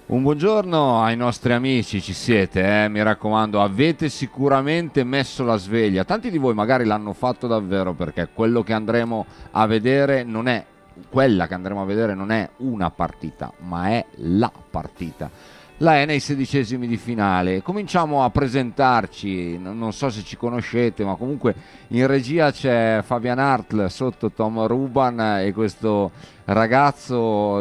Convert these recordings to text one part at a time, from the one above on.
Un buongiorno ai nostri amici, ci siete, mi raccomando, avete sicuramente messo la sveglia. Tanti di voi magari l'hanno fatto davvero perché quello che andremo a vedere non è, quella che andremo a vedere non è una partita, ma è la partita. La è nei sedicesimi di finale. Cominciamo a presentarci, non so se ci conoscete, ma comunque in regia c'è Fabian Hartl, sotto Tom Ruban e questo ragazzo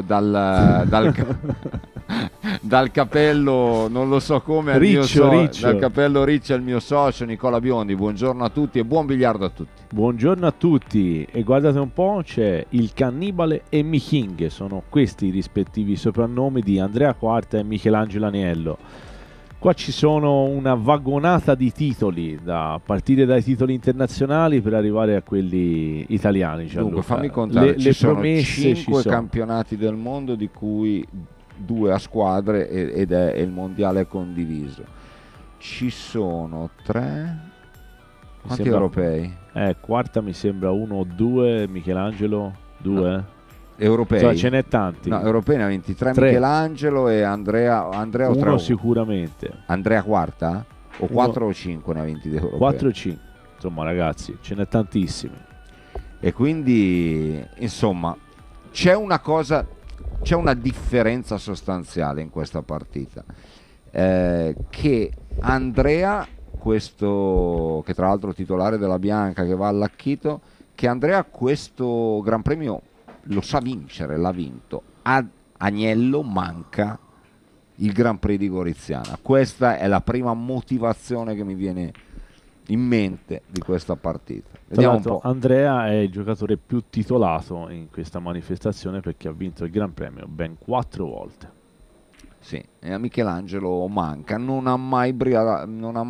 dal capello, non lo so come, Riccio. dal capello riccio al mio socio Nicola Biondi. Buongiorno a tutti e buon biliardo a tutti. Buongiorno a tutti e guardate un po', c'è il Cannibale e Michinghe, sono questi i rispettivi soprannomi di Andrea Quarta e Michelangelo Aniello. Qua ci sono una vagonata di titoli, da partire dai titoli internazionali per arrivare a quelli italiani. Dunque fammi contare, ci sono promesse 5 campionati del mondo di cui 2 a squadre ed è il mondiale condiviso. Ci sono 3... Quanti europei? Quarta mi sembra 1 o 2, Michelangelo 2. No. Europei? Cioè, ce n'è tanti. No, europei ne ha 23, 3. Michelangelo e Andrea o 3 uno sicuramente. Andrea Quarta? O 4 o 5 ne ha 20 di europei? 4 o 5. Insomma, ragazzi, ce n'è tantissimi. E quindi, insomma, c'è una differenza sostanziale in questa partita. Che Andrea, questo che tra l'altro è titolare della Bianca che va all'Acchito, che Andrea questo Gran Premio lo sa vincere, l'ha vinto. A Agnello manca il Gran Prix di Goriziana. Questa è la prima motivazione che mi viene in mente di questa partita. Vediamo un po'. Andrea è il giocatore più titolato in questa manifestazione perché ha vinto il Gran Premio ben 4 volte. Sì, e a Michelangelo manca, non ha mai brillato,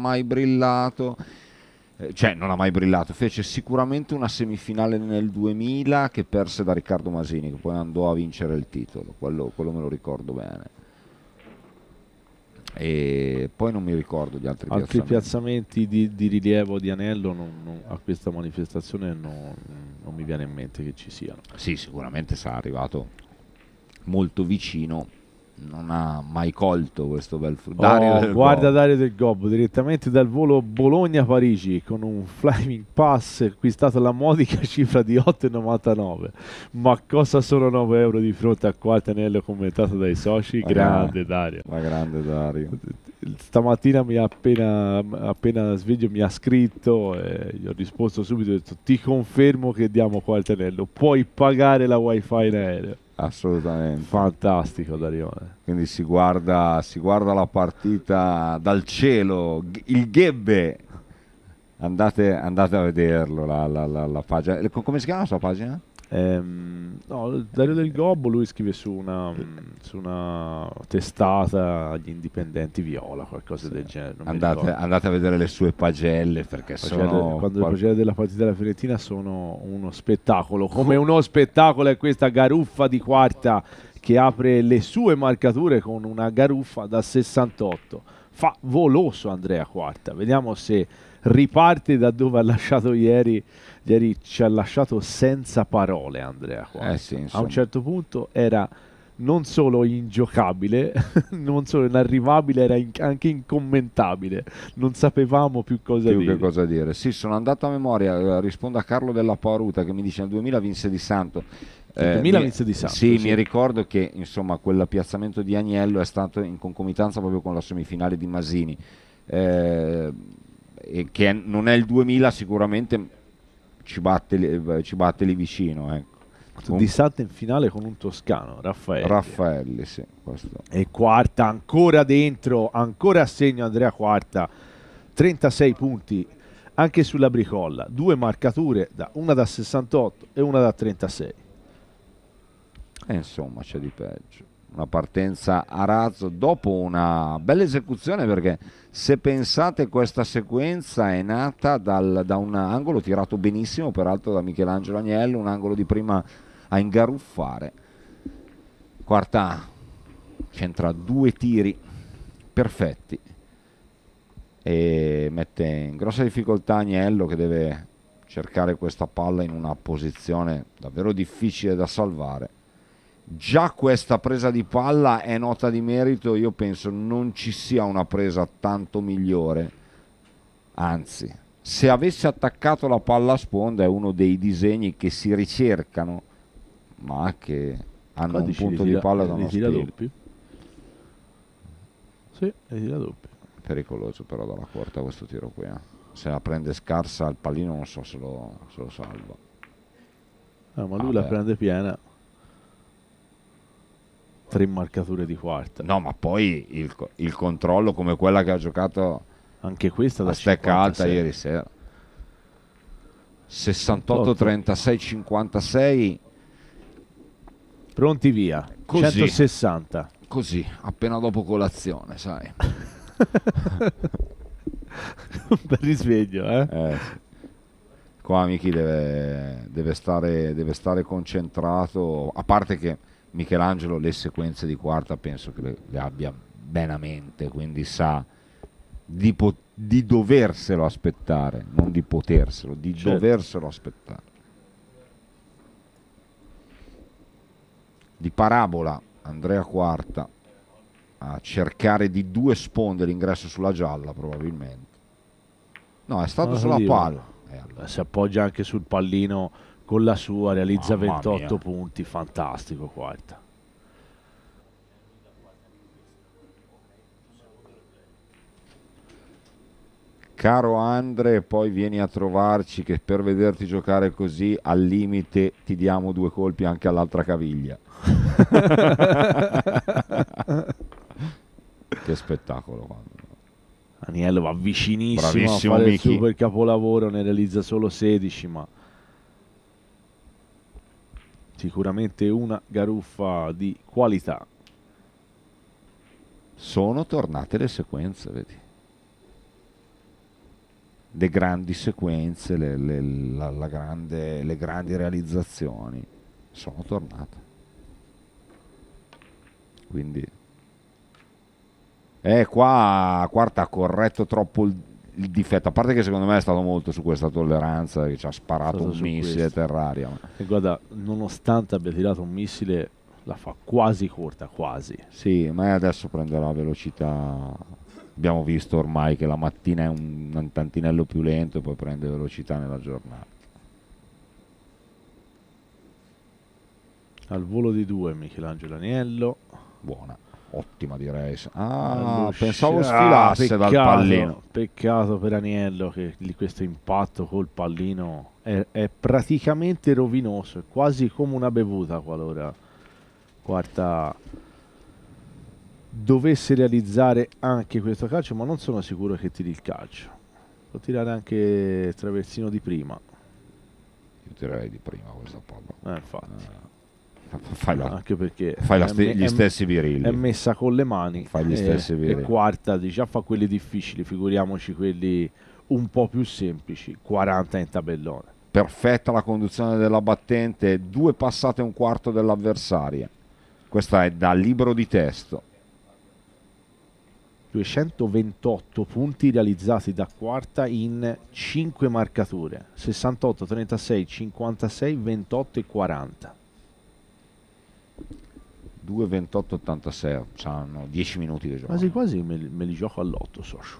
non ha mai brillato, fece sicuramente una semifinale nel 2000 che perse da Riccardo Masini, che poi andò a vincere il titolo, quello me lo ricordo bene. E poi non mi ricordo gli altri piazzamenti di rilievo di Anello a questa manifestazione non mi viene in mente che ci siano. Sì, sicuramente sarà arrivato molto vicino. Non ha mai colto questo bel guarda Dario Del Gobbo direttamente dal volo Bologna-Parigi con un flying pass acquistato alla modica cifra di 8,99. Ma cosa sono 9 euro di fronte a Quartanello commentato dai soci? Grande Dario. Ma grande Dario. Stamattina appena sveglio mi ha scritto e gli ho risposto subito, ho detto ti confermo che diamo Quartanello, puoi pagare la wifi in aereo. Assolutamente. Fantastico Darione. Quindi si guarda la partita dal cielo, il Ghebbe. Andate a vederlo la pagina. Come si chiama la sua pagina? Dario Del Gobbo, lui scrive su una testata agli indipendenti viola, qualcosa del genere. Andate a vedere le sue pagelle perché quando le pagelle della partita della Fiorentina sono uno spettacolo, come uno spettacolo è questa garuffa di Quarta che apre le sue marcature con una garuffa da 68. Favoloso Andrea Quarta, vediamo se riparte da dove ha lasciato ieri ci ha lasciato senza parole Andrea Quarta. Sì, a un certo punto era non solo ingiocabile, non solo inarrivabile, era anche incommentabile, non sapevamo più cosa dire. Sì, sono andato a memoria, rispondo a Carlo della Paruta che mi dice nel 2000 vinse Di Santo. Vinse Di Santo. Sì, mi ricordo che insomma quell'appiazzamento di Agnello è stato in concomitanza proprio con la semifinale di Masini, e che non è il 2000 sicuramente ci batte lì vicino, ecco. Di Santo in finale con un toscano, Raffaelli, sì, questo. E Quarta ancora dentro, ancora a segno Andrea Quarta, 36 punti anche sulla Bricolla, 2 marcature, una da 68 e una da 36. Insomma c'è di peggio. Una partenza a razzo dopo una bella esecuzione, perché se pensate questa sequenza è nata da un angolo tirato benissimo peraltro da Michelangelo Agnello, un angolo di prima a ingaruffare. Quarta c'entra 2 tiri perfetti e mette in grossa difficoltà Agnello, che deve cercare questa palla in una posizione davvero difficile da salvare. già questa presa di palla è nota di merito. Io penso non ci sia una presa tanto migliore, anzi, se avesse attaccato la palla a sponda è uno dei disegni che si ricercano ma che hanno Qua un dici punto di palla da uno tira stile doppi. Sì, li tira doppi. pericoloso però dalla corta questo tiro qui, se la prende scarsa il pallino non so se lo salva. Ma lui la prende piena. 3 marcature di quarta. No, ma poi il controllo come quella che ha giocato anche questa da stecca alta ieri sera. 68, 36, 56. Pronti via. Così. 160. Così, appena dopo colazione, sai. Per risveglio, Qua Michi deve stare concentrato, a parte che Michelangelo le sequenze di quarta penso che le abbia bene a mente, quindi sa di doverselo aspettare, non di poterselo, di doverselo aspettare. Di parabola Andrea Quarta a cercare di 2 sponde l'ingresso sulla gialla probabilmente. No, è stato sulla palla. Allora. Si appoggia anche sul pallino con la sua, realizza 28 mia. punti, fantastico Quarta. Caro Andre, poi vieni a trovarci che per vederti giocare così al limite ti diamo 2 colpi anche all'altra caviglia. Che spettacolo. Aniello va vicinissimo bravissimo a fare Michi. il super capolavoro, ne realizza solo 16, ma sicuramente una garuffa di qualità. Sono tornate le sequenze, vedi? Le grandi sequenze, le grandi realizzazioni sono tornate. Quindi qua Quarta ha corretto troppo il difetto, a parte che secondo me è stato molto su questa tolleranza, che ci ha sparato un missile terraria. E guarda, nonostante abbia tirato un missile, la fa quasi corta, quasi. Sì, ma adesso prenderà velocità. Abbiamo visto ormai che la mattina è un tantinello più lento e poi prende velocità nella giornata. Al volo di 2 Michelangelo Aniello. Buona, ottima direi. Pensavo sfilasse dal pallino. Peccato per Aniello che questo impatto col pallino è praticamente rovinoso, è quasi come una bevuta qualora Quarta dovesse realizzare anche questo calcio, ma non sono sicuro che tiri il calcio. Può tirare anche traversino di prima. Io tirerei di prima questa palla. Infatti. Anche perché gli stessi birilli. È messa con le mani. Fai gli stessi birilli. E Quarta già fa quelli difficili, figuriamoci quelli un po' più semplici. 40 in tabellone. Perfetta la conduzione della battente, 2 passate e un quarto dell'avversaria. Questa è da libro di testo. 228 punti realizzati da Quarta in 5 marcature, 68, 36, 56, 28 e 40. 2, 28, 86, hanno 10 minuti di gioco. Quasi quasi me li gioco all'8, socio.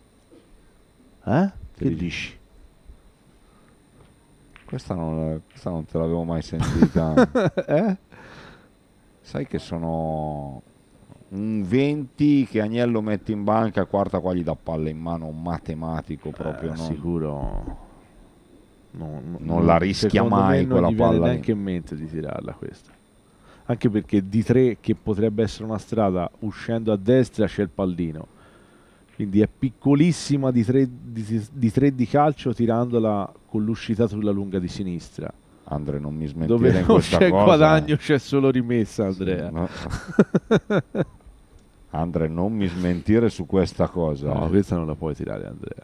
Che dici? Questa non te l'avevo mai sentita. Sai che sono un 20 che Agnello mette in banca, Quarta qua gli dà palle in mano, un matematico proprio. Sicuro non la rischia mai quella palla. Non gli viene neanche in mente di tirarla questa. Anche perché di 3 che potrebbe essere una strada, uscendo a destra c'è il pallino. Quindi è piccolissima di 3 di calcio, tirandola con l'uscita sulla lunga di sinistra. Andre, non mi smentire dove in non questa c'è cosa. Guadagno, c'è solo rimessa, Andrea. No. Andre, non mi smentire su questa cosa. No, questa non la puoi tirare, Andrea.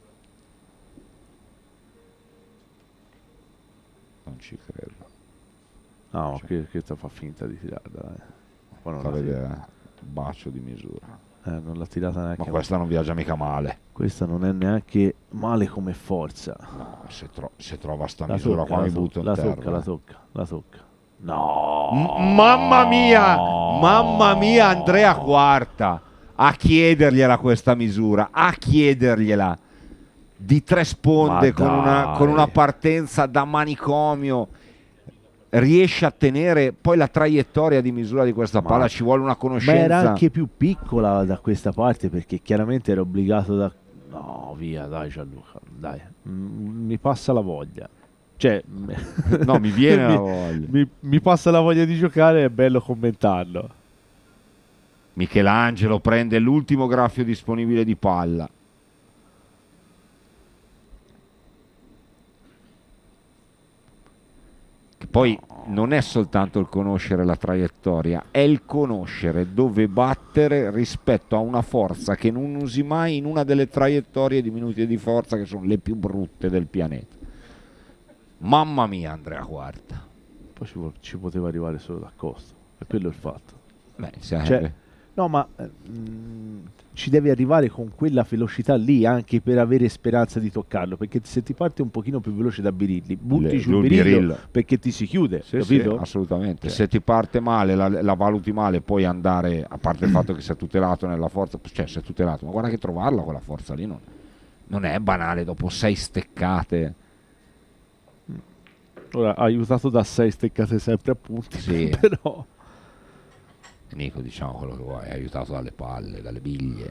Non ci credo. No, questa fa finta di tirarla. Poi non fa vedere bacio di misura. Non l'ha tirata neanche. Ma questa non viaggia mica male. Questa non è neanche male come forza. No, se trova sta misura qua mi butto in terra. La tocca. No! Mamma mia Andrea Quarta a chiedergliela questa misura, a chiedergliela di 3 sponde con una partenza da manicomio. Riesce a tenere poi la traiettoria di misura di questa palla, ci vuole una conoscenza. Ma era anche più piccola da questa parte, perché chiaramente era obbligato da... No, via, dai Gianluca, dai, mi passa la voglia. Cioè, no, mi viene la voglia. Mi passa la voglia di giocare, è bello commentarlo. Michelangelo prende l'ultimo graffio disponibile di palla. Che poi non è soltanto il conoscere la traiettoria, è il conoscere dove battere rispetto a una forza che non usi mai in una delle traiettorie diminuite di forza che sono le più brutte del pianeta. Mamma mia Andrea Quarta. Poi ci poteva arrivare solo da Costa, è quello il fatto. Beh, cioè, no, ma ci devi arrivare con quella velocità lì anche per avere speranza di toccarlo, perché se ti parte un pochino più veloce da Birilli, butti giù il Birillo perché ti si chiude, sì, capito? Sì, assolutamente. Se ti parte male, la valuti male, puoi andare, a parte il fatto che sei tutelato nella forza, cioè sei tutelato, ma guarda che trovarla quella forza lì non è banale dopo 6 steccate. Ora, aiutato da 6 steccate sempre a punti, sì. Però... Nico, diciamo quello che vuoi, è aiutato dalle palle, dalle biglie.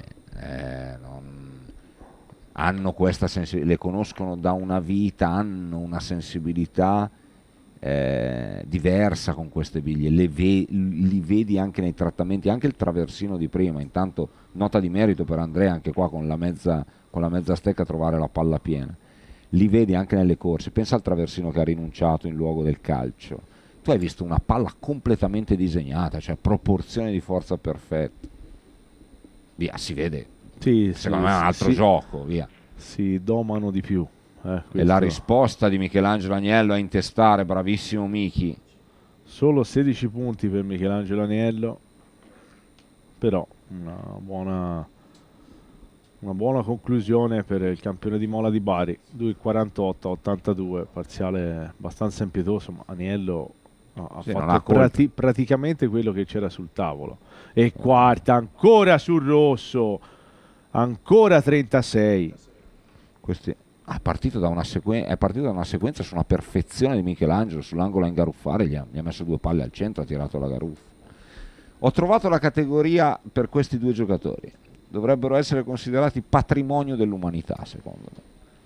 Hanno questa sensibilità, le conoscono da una vita, hanno una sensibilità diversa con queste biglie, li vedi anche nei trattamenti, anche il traversino di prima. Intanto nota di merito per Andrea, anche qua con la mezza stecca trovare la palla piena. Li vedi anche nelle corse, pensa al traversino che ha rinunciato in luogo del calcio. Tu hai visto una palla completamente disegnata, cioè proporzione di forza perfetta. Via, si vede. Sì, secondo me è un altro gioco, via. Si domano di più. E la risposta di Michelangelo Agnello a intestare, bravissimo Michi. Solo 16 punti per Michelangelo Agnello, però una buona conclusione per il campione di Mola di Bari. 2,48-82, parziale abbastanza impietoso, ma Agnello ha fatto praticamente quello che c'era sul tavolo. E Quarta ancora sul rosso, ancora 36. È partito da una sequenza su una perfezione di Michelangelo sull'angolo a ingaruffare, gli ha messo 2 palle al centro, ha tirato la garuffa. Ho trovato la categoria per questi 2 giocatori, dovrebbero essere considerati patrimonio dell'umanità secondo me,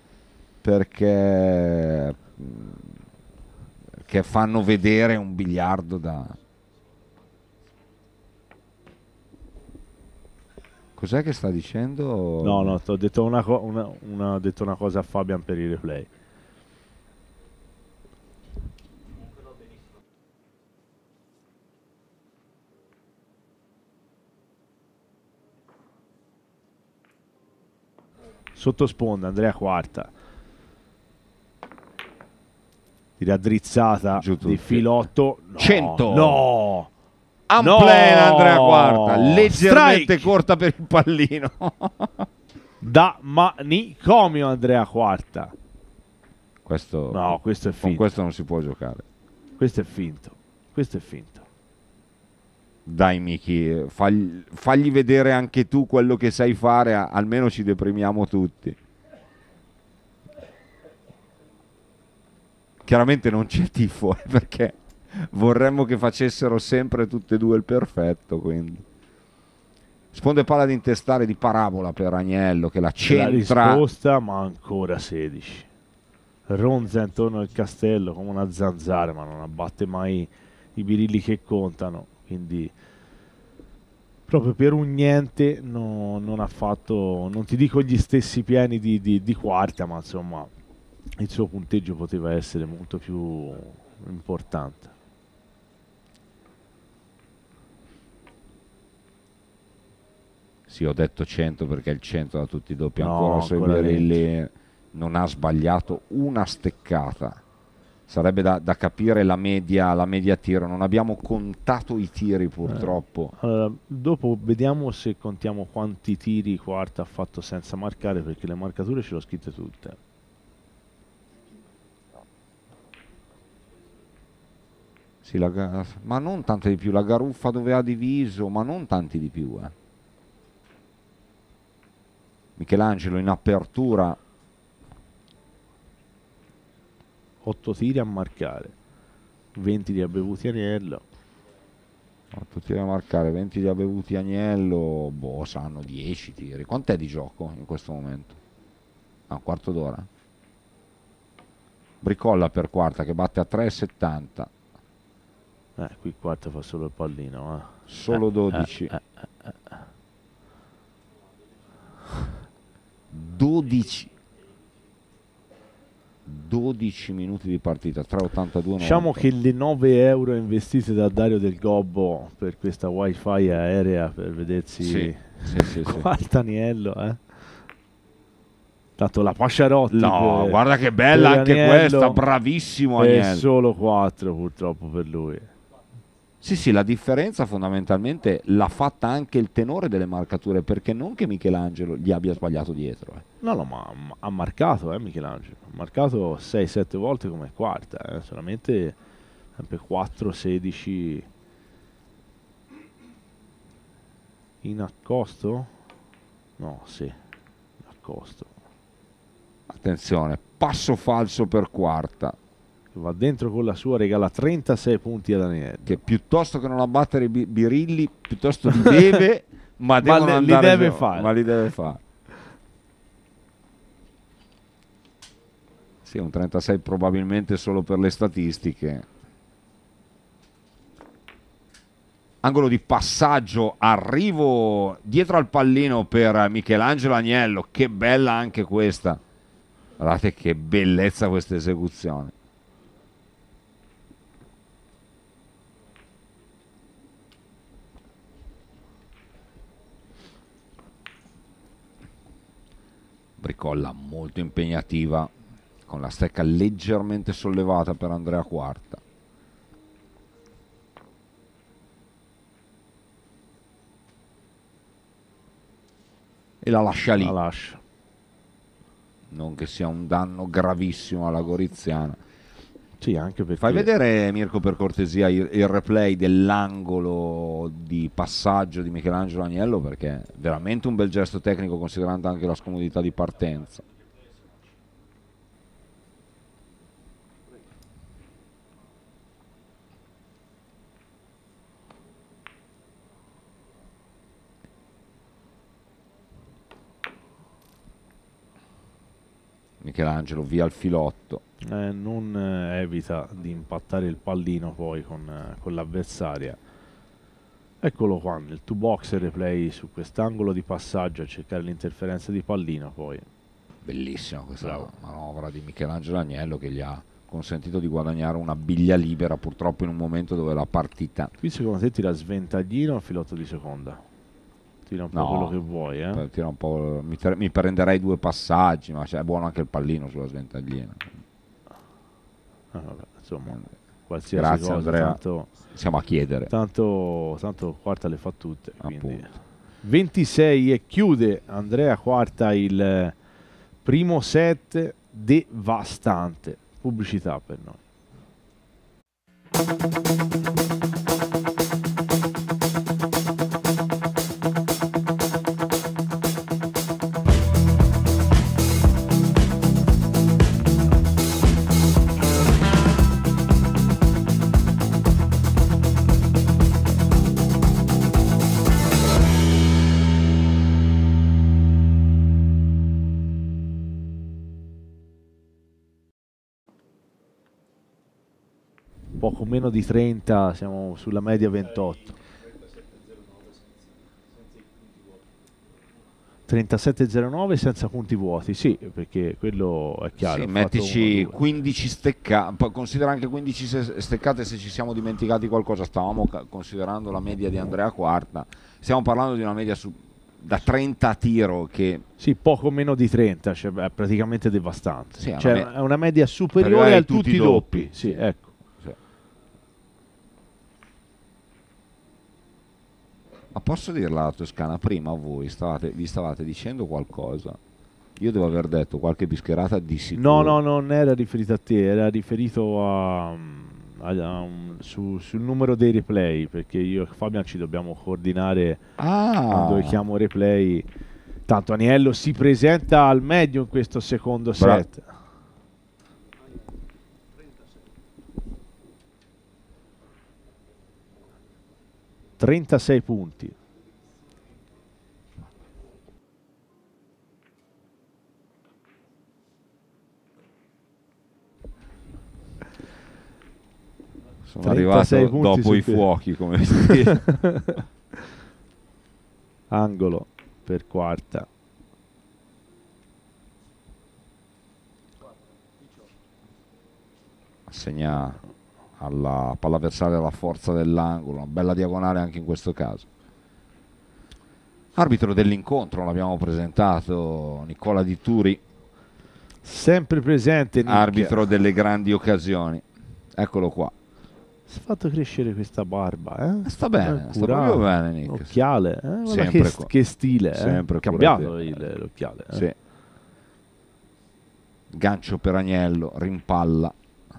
perché fanno vedere un biliardo da... Cos'è che sta dicendo? No, ho detto una cosa a Fabian per il replay. Sottosponda Andrea Quarta, di raddrizzata di filotto, 100 no, Unplane Andrea Quarta, leggermente corta per il pallino. Da manicomio Andrea Quarta. Questo è finto. Con questo non si può giocare. Questo è finto. Dai Miki, fagli vedere anche tu quello che sai fare, almeno ci deprimiamo tutti. Chiaramente non c'è tifo, perché vorremmo che facessero sempre tutte e 2 il perfetto, quindi. Sponde palla di intestare di parabola per Agnello che la centra. La risposta, ma ancora 16. Ronza intorno al castello come una zanzara, ma non abbatte mai i birilli che contano, quindi proprio per un niente non ha fatto, non ti dico gli stessi piani di Quarta, ma insomma il suo punteggio poteva essere molto più importante. Sì, ho detto 100 perché il 100 da tutti i doppi, ancora sui birilli non ha sbagliato una steccata. Sarebbe da capire la media tiro, non abbiamo contato i tiri purtroppo. Allora, dopo vediamo se contiamo quanti tiri Quarta ha fatto senza marcare, perché le marcature ce le ho scritte tutte. Sì, ma non tante di più, la Garuffa dove ha diviso, ma non tanti di più. Michelangelo in apertura. 8 tiri a marcare, 20 di Abbevuti Agnello. 8 tiri a marcare, 20 di Abbevuti Agnello, boh, saranno 10 tiri. Quant'è di gioco in questo momento? Un quarto d'ora. Bricolla per quarta che batte a 3,70. Qui quarta fa solo il pallino. Solo 12. 12 minuti di partita, 3,82. Diciamo che le 9 euro investite da Dario Del Gobbo per questa wifi aerea per vedersi quarta Agnello, tanto la Pasciarotti, no, guarda che bella anche questa, bravissimo Agnello. È solo 4 purtroppo per lui. Sì, la differenza fondamentalmente l'ha fatta anche il tenore delle marcature, perché non che Michelangelo gli abbia sbagliato dietro. No, ma ha marcato Michelangelo, ha marcato 6-7 volte come quarta, solamente sempre 4-16 in accosto? No, sì, in accosto. Attenzione, passo falso per quarta. Va dentro con la sua, regala 36 punti ad Agnello. Che piuttosto che non abbattere i birilli, piuttosto li deve, ma li deve fare. Ma li deve fare. Sì, un 36 probabilmente solo per le statistiche. Angolo di passaggio, arrivo dietro al pallino per Michelangelo Agnello. Che bella anche questa. Guardate che bellezza questa esecuzione. Bricolla molto impegnativa, con la stecca leggermente sollevata per Andrea Quarta. E la lascia lì. La lascia. Non che sia un danno gravissimo alla Goriziana. Sì, anche perché... Fai vedere, Mirko, per cortesia, il replay dell'angolo di passaggio di Michelangelo Agnello, perché è veramente un bel gesto tecnico considerando anche la scomodità di partenza. Michelangelo via il filotto. Non evita di impattare il pallino poi con l'avversaria. Eccolo qua, nel 2-box replay su quest'angolo di passaggio a cercare l'interferenza di pallino poi. Bellissima questa manovra di Michelangelo Agnello che gli ha consentito di guadagnare una biglia libera, purtroppo in un momento dove la partita... Qui secondo te tira sventaglino o filotto di seconda? Tira un po' quello che vuoi, Tira un po', mi prenderei 2 passaggi, ma è buono anche il pallino sulla sventaglina. Vabbè, insomma, qualsiasi grazie, cosa, Andrea. tanto, siamo a chiedere. Tanto Quarta le fa tutte. Quindi. 26 e chiude Andrea Quarta il primo set devastante. Pubblicità per noi. Poco meno di 30, siamo sulla media 28. 37,09 senza punti vuoti, sì, perché quello è chiaro. Sì, mettici 15 steccate, considera anche 15 steccate se ci siamo dimenticati qualcosa. Stavamo considerando la media di Andrea Quarta, stiamo parlando di una media da 30 a tiro che... Sì, poco meno di 30, cioè è praticamente devastante. Sì, è una media superiore a tutti i doppi. Sì, ecco. Ma posso dirla alla Toscana, prima voi vi stavate dicendo qualcosa? Io devo aver detto qualche bischerata di sicuro. No, non era riferito a te, era riferito a sul numero dei replay, perché io e Fabian ci dobbiamo coordinare quando chiamo replay. Tanto Aniello si presenta al meglio in questo secondo set. 36 punti. Sono arrivato dopo i fuochi, come si dice. Angolo per Quarta. Segna alla palla avversaria la forza dell'angolo, una bella diagonale anche in questo caso. Arbitro dell'incontro, l'abbiamo presentato, Nicola Di Turi, sempre presente, Nick. Arbitro delle grandi occasioni, eccolo qua. Si è fatto crescere questa barba, eh? Sta bene, sta proprio bene, Nick. Occhiale, sempre che stile, sempre cambiato l'occhiale. Sì. Gancio per Agnello, rimpalla.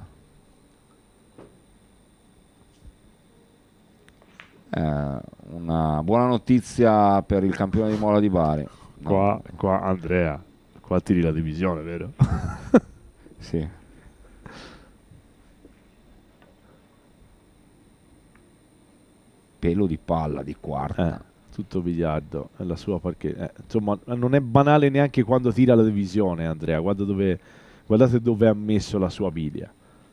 Una buona notizia per il campione di Mola di Bari. Qua Andrea, qua tiri la divisione, vero? Sì. Pelo di palla di Quarta. Tutto biliardo è la sua parche. Insomma, non è banale neanche quando tira la divisione, Andrea. Guardate dove ha messo la sua biglia.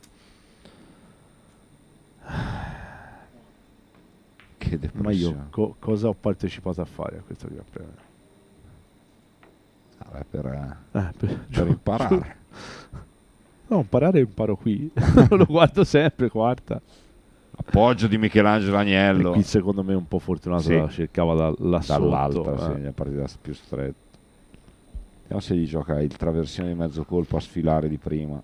Che depressione. Ma io cosa ho partecipato a fare a questo Gran Premio? Per imparare. No, imparare imparo qui. Lo guardo sempre, Quarta. Appoggio di Michelangelo Agnello. E qui secondo me un po' fortunato, sì, la cercava dall'alta, sotto. sì, è partita più stretta. Vediamo se gli gioca il traversione di mezzo colpo a sfilare di prima.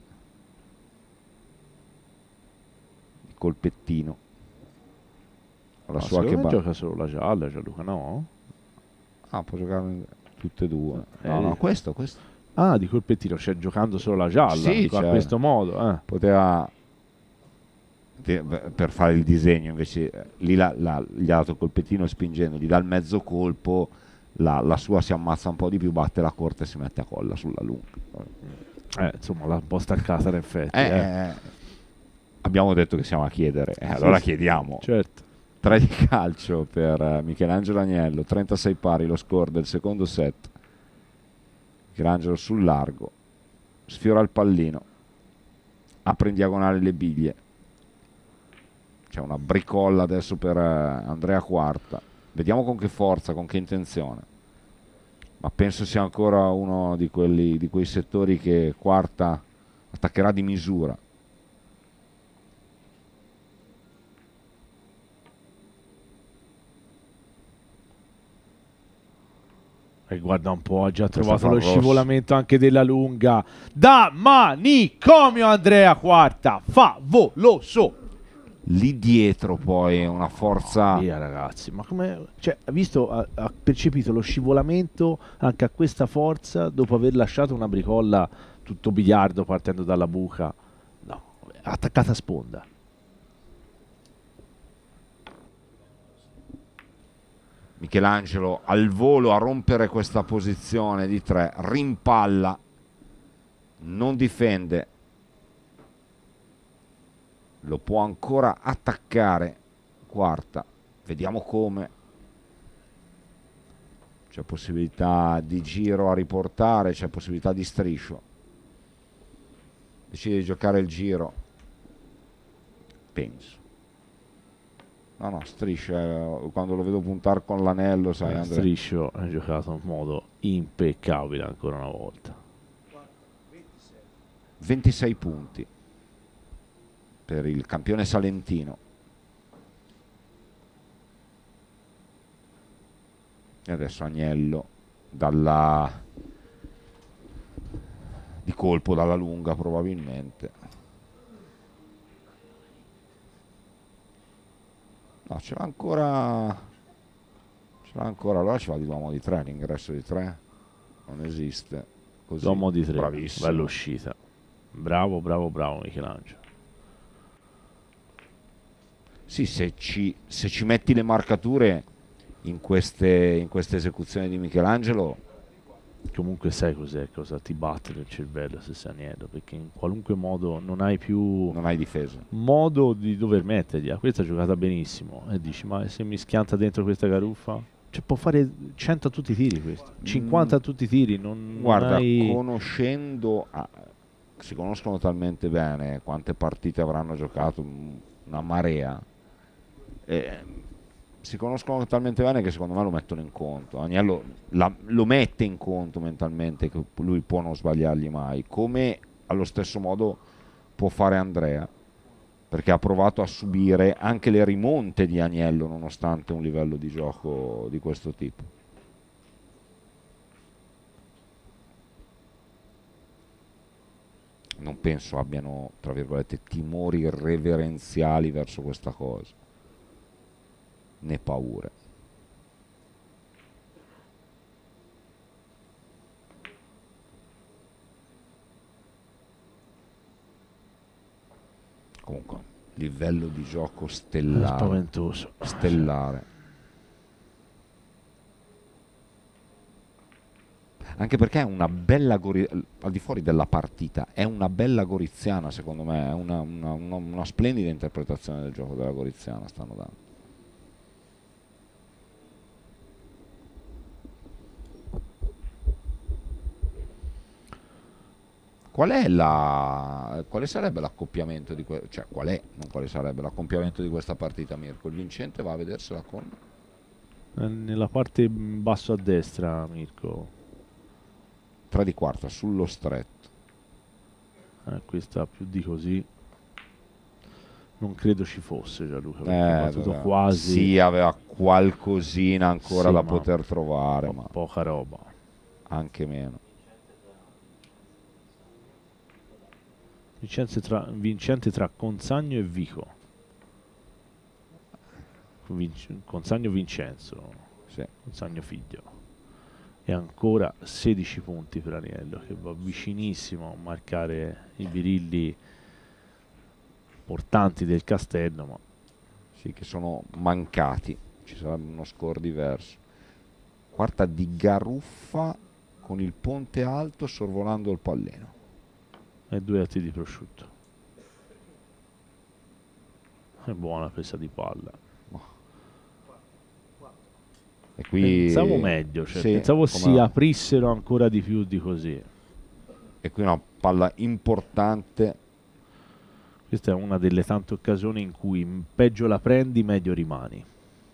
Il colpettino. La sua che gioca solo la gialla, Gianluca, no? Può giocare tutte e due. No, questo. Di colpettino, cioè giocando solo la gialla, sì, a questo modo. Poteva, per fare il disegno, invece lì gli ha dato il colpettino spingendo, gli dà il mezzo colpo, la sua si ammazza un po' di più, batte la corta e si mette a colla sulla lunga. Insomma, l'ha un po' staccata in effetti. Abbiamo detto che siamo a chiedere, allora sì, chiediamo. Certo. 3 di calcio per Michelangelo Agnello, 36 pari lo score del secondo set. Michelangelo sul largo, sfiora il pallino, apre in diagonale le biglie. C'è una bricolla adesso per Andrea Quarta. Vediamo con che forza, con che intenzione. Ma penso sia ancora uno di quei settori che Quarta attaccherà di misura. E guarda un po', ha già trovato lo scivolamento anche della lunga. Da manicomio Andrea Quarta, favoloso. Lì dietro poi una forza. Via ragazzi, ma come, cioè, ha visto, ha percepito lo scivolamento anche a questa forza dopo aver lasciato una bricolla tutto biliardo partendo dalla buca. No, attaccata a sponda. Michelangelo al volo a rompere questa posizione di 3, rimpalla, non difende, lo può ancora attaccare Quarta, vediamo come. C'è possibilità di giro a riportare, c'è possibilità di striscio, decide di giocare il giro, penso. No, striscia, quando lo vedo puntare con l'anello, sai, Andrea. Striscio ha giocato in modo impeccabile ancora una volta. 26 punti per il campione salentino. E adesso Agnello di colpo dalla lunga probabilmente. No, ce l'ha ancora, allora ci va di uomo di 3, l'ingresso di 3 non esiste. Così. L'uomo di 3, bravissimo. bella uscita, bravo Michelangelo. Sì, se ci metti le marcature in queste esecuzioni di Michelangelo, Comunque sai cos'è, cosa ti batte nel cervello se sei Agnello, perché in qualunque modo non hai più non hai difesa. modo di dover mettergli. Questa è giocata benissimo e dici, ma se mi schianta dentro questa garuffa? Cioè può fare 100 a tutti i tiri questo, 50 a tutti i tiri, non Guarda, hai... si conoscono talmente bene quante partite avranno giocato, una marea. Si conoscono talmente bene che secondo me lo mettono in conto. Agnello lo mette in conto mentalmente che lui può non sbagliargli mai, come allo stesso modo può fare Andrea, perché ha provato a subire anche le rimonte di Agnello nonostante un livello di gioco di questo tipo. Non penso abbiano, tra virgolette, timori reverenziali verso questa cosa, né paure. Comunque, livello di gioco stellare. Spaventoso. Stellare. Anche perché è una bella al di fuori della partita, è una bella goriziana secondo me, è una splendida interpretazione del gioco della goriziana stanno dando. Quale sarebbe l'accoppiamento di cioè qual è, non quale sarebbe l'accoppiamento di questa partita, Mirko? Il vincente va a vedersela con Nella parte in basso a destra, Mirko. 3 di quarta sullo stretto. Questa più di così non credo ci fosse Gianluca, perché ha battuto Vabbè. quasi. Sì, aveva qualcosina ancora Sì, da ma poter trovare, ma poca roba. anche meno. Vincente tra Consagno e Vico. Consagno Vincenzo, Sì. Consagno figlio. E ancora 16 punti per Aniello, che va vicinissimo a marcare i birilli portanti del Castello, ma Sì, che sono mancati, ci sarebbe uno score diverso. Quarta di Garuffa con il ponte alto sorvolando il pallino. e 2 atti di prosciutto. È buona presa di palla. E qui, Pensavo meglio, cioè, sì, pensavo si aprissero ancora di più di così. E qui una palla importante. Questa è una delle tante occasioni in cui peggio la prendi, meglio rimani.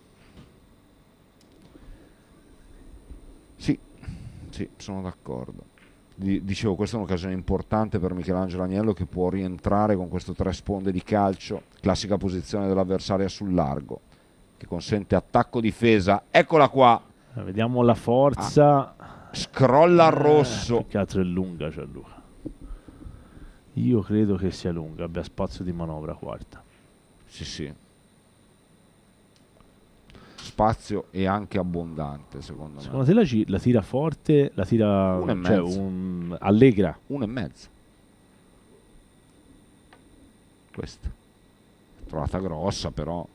Sì, sì, sono d'accordo. Dicevo, questa è un'occasione importante per Michelangelo Agnello, che può rientrare con questo 3 sponde di calcio, classica posizione dell'avversaria sul largo, che consente attacco-difesa. Eccola qua. Vediamo la forza. Scrolla al rosso. Più che altro è lunga Gianluca. Io credo che sia lunga, abbia spazio di manovra quarta. Sì, sì. Spazio e anche abbondante, secondo me. Secondo te la tira forte? La tira 1,5. allegra? 1,5. Questa. Trovata grossa, però.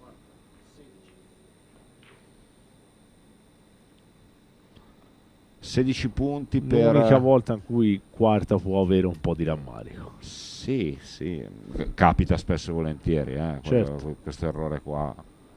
(16 punti per... L'unica volta in cui quarta può avere un po' di rammarico. Sì, sì, capita spesso e volentieri, Certo. questo errore qua.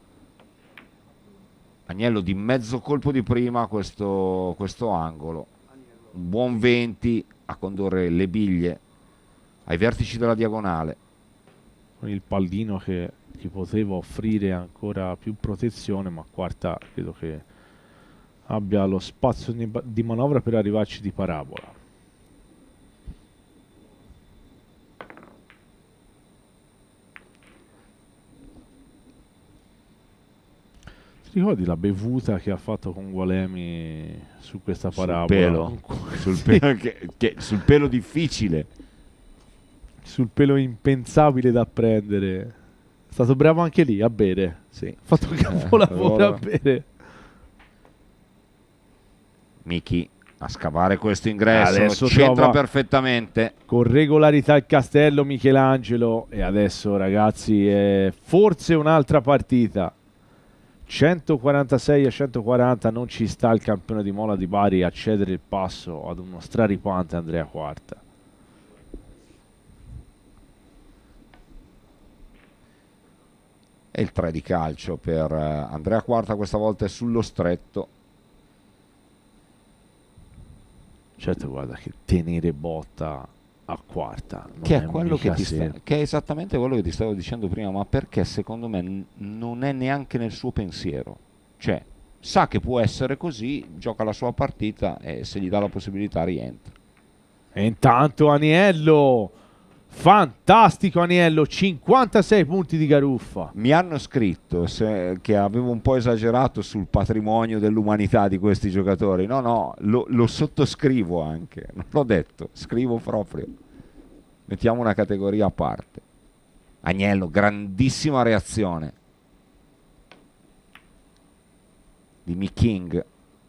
Agnello di mezzo colpo di prima questo angolo, un buon 20 a condurre le biglie ai vertici della diagonale. Con il pallino che poteva offrire ancora più protezione, ma quarta credo che abbia lo spazio di manovra per arrivarci di parabola. Ti ricordi la bevuta che ha fatto con Gualemi su questa parabola? Sul pelo, sul pelo difficile. Sul pelo impensabile da prendere. È stato bravo anche lì a bere. Sì. Ha fatto capolavoro a bere. Miki a scavare questo ingresso, Adesso centra trova perfettamente. con regolarità il castello Michelangelo, e adesso ragazzi è forse un'altra partita. 146 a 140, non ci sta il campione di Mola di Bari a cedere il passo ad uno straripante Andrea Quarta. E il 3 di calcio per Andrea Quarta, questa volta è sullo stretto. Certo, guarda che tenere botta a Quarta non Che è quello che che è esattamente quello che ti stavo dicendo prima, ma perché secondo me non è neanche nel suo pensiero. Cioè, sa che può essere così, gioca la sua partita e se gli dà la possibilità rientra. E intanto Aniello, fantastico Aniello, 56 punti di Garuffa. Mi hanno scritto che avevo un po' esagerato sul patrimonio dell'umanità di questi giocatori. No, lo sottoscrivo anche, non l'ho detto, scrivo proprio. Mettiamo una categoria a parte. Agnello, grandissima reazione di Mi King.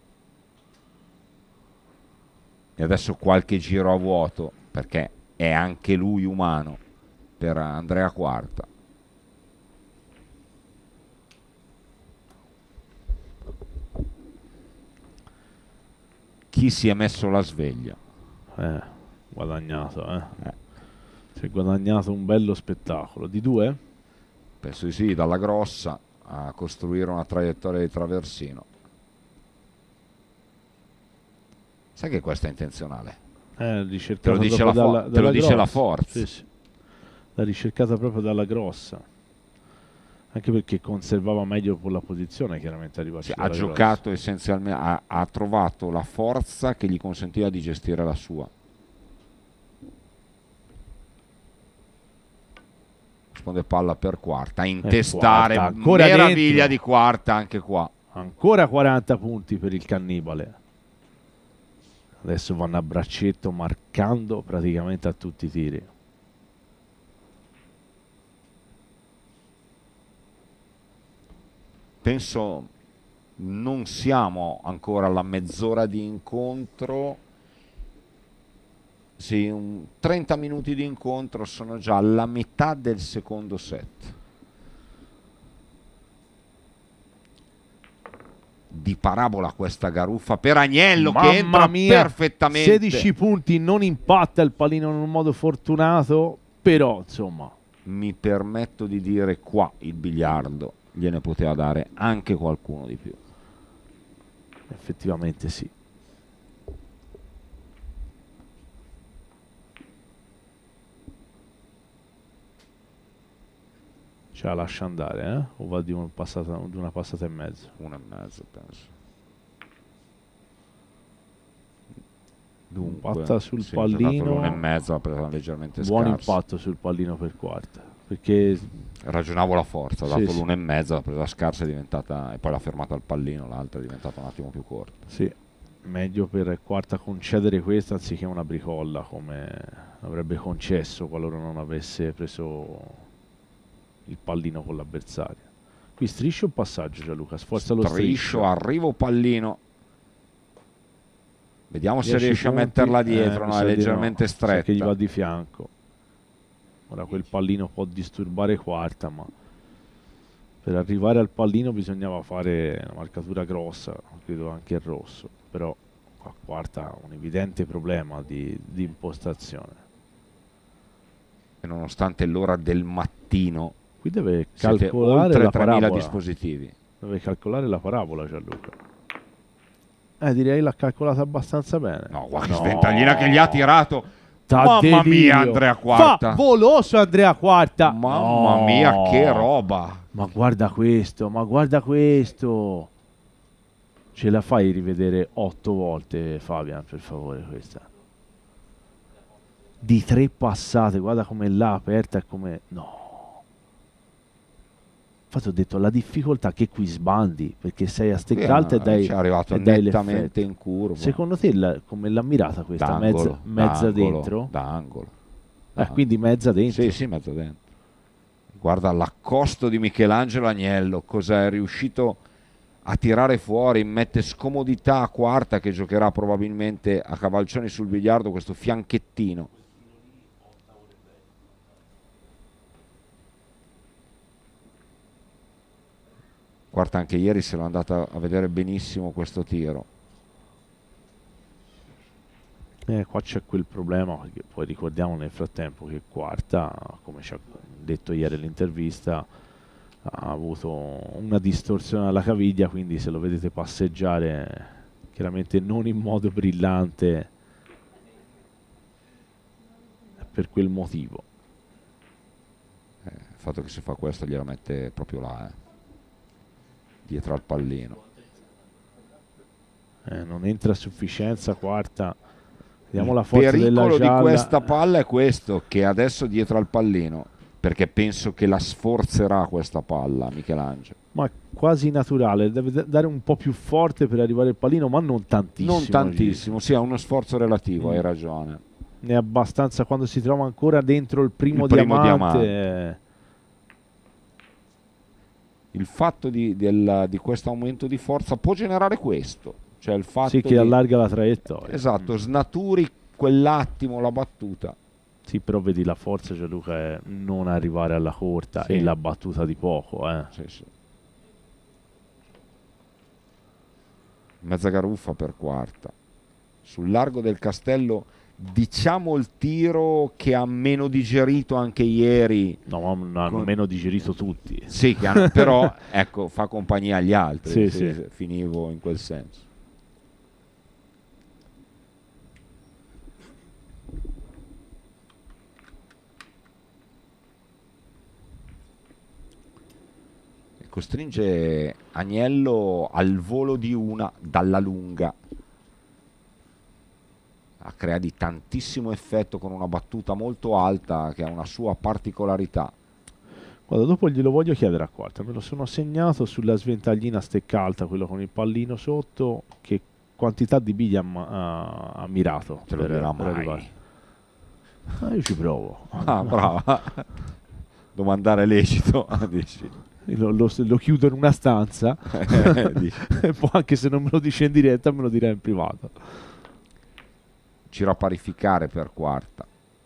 E adesso qualche giro a vuoto, perché è anche lui umano, per Andrea Quarta. Chi si è messo la sveglia? Guadagnato, si è guadagnato un bello spettacolo. Di 2? Penso di sì, dalla grossa a costruire una traiettoria di traversino. Sai che questo è intenzionale? Te lo dice, la forza. Sì, sì. L'ha ricercata proprio dalla grossa. Anche perché conservava meglio con la posizione, chiaramente arrivato. Sì, ha giocato essenzialmente, ha trovato la forza che gli consentiva di gestire la sua. Risponde palla per Quarta, a intestare, Quarta, ancora meraviglia dentro. di Quarta anche qua. Ancora 40 punti per il cannibale. Adesso vanno a braccetto marcando praticamente a tutti i tiri. Penso non siamo ancora alla mezz'ora di incontro. Sì, 30 minuti di incontro, sono già alla metà del secondo set. Di parabola questa garuffa per Agnello, Mamma che entra mia, perfettamente. 16 punti, non impatta il pallino in un modo fortunato, però insomma. Mi permetto di dire qua il biliardo gliene poteva dare anche qualcuno di più. Effettivamente sì. Ce la lascia andare, o va di una passata e mezzo? 1,5 penso. Impatta sul sì, pallino. l'1,5 ha preso leggermente buon scarso. impatto sul pallino per Quarta, perché ragionavo la forza, ha dato sì. l'1,5, l'ha presa scarsa, è diventata, e poi l'ha fermata al pallino, l'altra è diventata un attimo più corta. Sì, meglio per Quarta concedere questa anziché una bricolla come avrebbe concesso qualora non avesse preso il pallino con l'avversario. Qui striscio o passaggio, Gianluca? Sforza lo striscio. Arrivo pallino. Vediamo se riesce a metterla dietro, no, è leggermente stretta. Che gli va di fianco. Ora quel pallino può disturbare Quarta, ma per arrivare al pallino bisognava fare una marcatura grossa, credo anche il rosso, però a Quarta ha un evidente problema di impostazione. E nonostante l'ora del mattino, qui deve calcolare oltre la 3.000 parabola. dispositivi. Deve calcolare la parabola, Gianluca. Direi l'ha calcolata abbastanza bene. No, guarda che sventaglina che gli ha tirato. Mamma mia, Andrea Quarta. Favoloso Andrea Quarta. Mamma mia, che roba. Ma guarda questo, ma guarda questo. Ce la fai rivedere 8 volte, Fabian, per favore, questa. Di 3 passate, guarda come l'ha aperta e come... No. Infatti ho detto, la difficoltà che qui sbandi, perché sei a stecca alta e dai... Ci è arrivato nettamente in curva. Secondo te come l'ha mirata questa? Mezza dentro? D'angolo. Quindi mezza dentro? Sì, mezza dentro. Guarda l'accosto di Michelangelo Agnello, cosa è riuscito a tirare fuori, mette scomodità a Quarta, che giocherà probabilmente a cavalcioni sul biliardo, questo fianchettino. Quarta anche ieri se l'è andata a vedere benissimo questo tiro. Qua c'è quel problema, perché poi ricordiamo nel frattempo che Quarta, come ci ha detto ieri all'intervista, ha avuto una distorsione alla caviglia, quindi se lo vedete passeggiare chiaramente non in modo brillante è per quel motivo. Il fatto che si fa questo gliela mette proprio là, dietro al pallino. Non entra a sufficienza Quarta. Vediamo la forza Il della pericolo gialla. di questa palla è questo, che adesso dietro al pallino, perché penso che la sforzerà questa palla Michelangelo. Ma quasi naturale, deve dare un po' più forte per arrivare al pallino, ma non tantissimo. Non tantissimo, sì, ha uno sforzo relativo, hai ragione. Ne è abbastanza quando si trova ancora dentro il primo diamante. Il fatto di questo aumento di forza può generare questo, cioè il fatto sì, che allarga la traiettoria. Esatto, snaturi quell'attimo la battuta. Sì, però vedi la forza, Gianluca, è non arrivare alla corta e la battuta di poco. Sì, sì. Mezza garuffa per Quarta. Sul largo del Castello, diciamo il tiro che ha meno digerito anche ieri. No, ma hanno meno digerito tutti. Sì, però ecco, fa compagnia agli altri. Sì. Finivo in quel senso. Costringe Agnello al volo di una dalla lunga, a crea di tantissimo effetto con una battuta molto alta che ha una sua particolarità. Guarda, dopo glielo voglio chiedere a Quarta, me lo sono segnato sulla sventaglina stecca alta, quello con il pallino sotto, che quantità di biglie ha mirato. Te lo dirà mai. Io ci provo. Brava. Domandare lecito, dici. Lo chiudo in una stanza e poi anche se non me lo dice in diretta me lo dirà in privato. Giro a parificare per Quarta.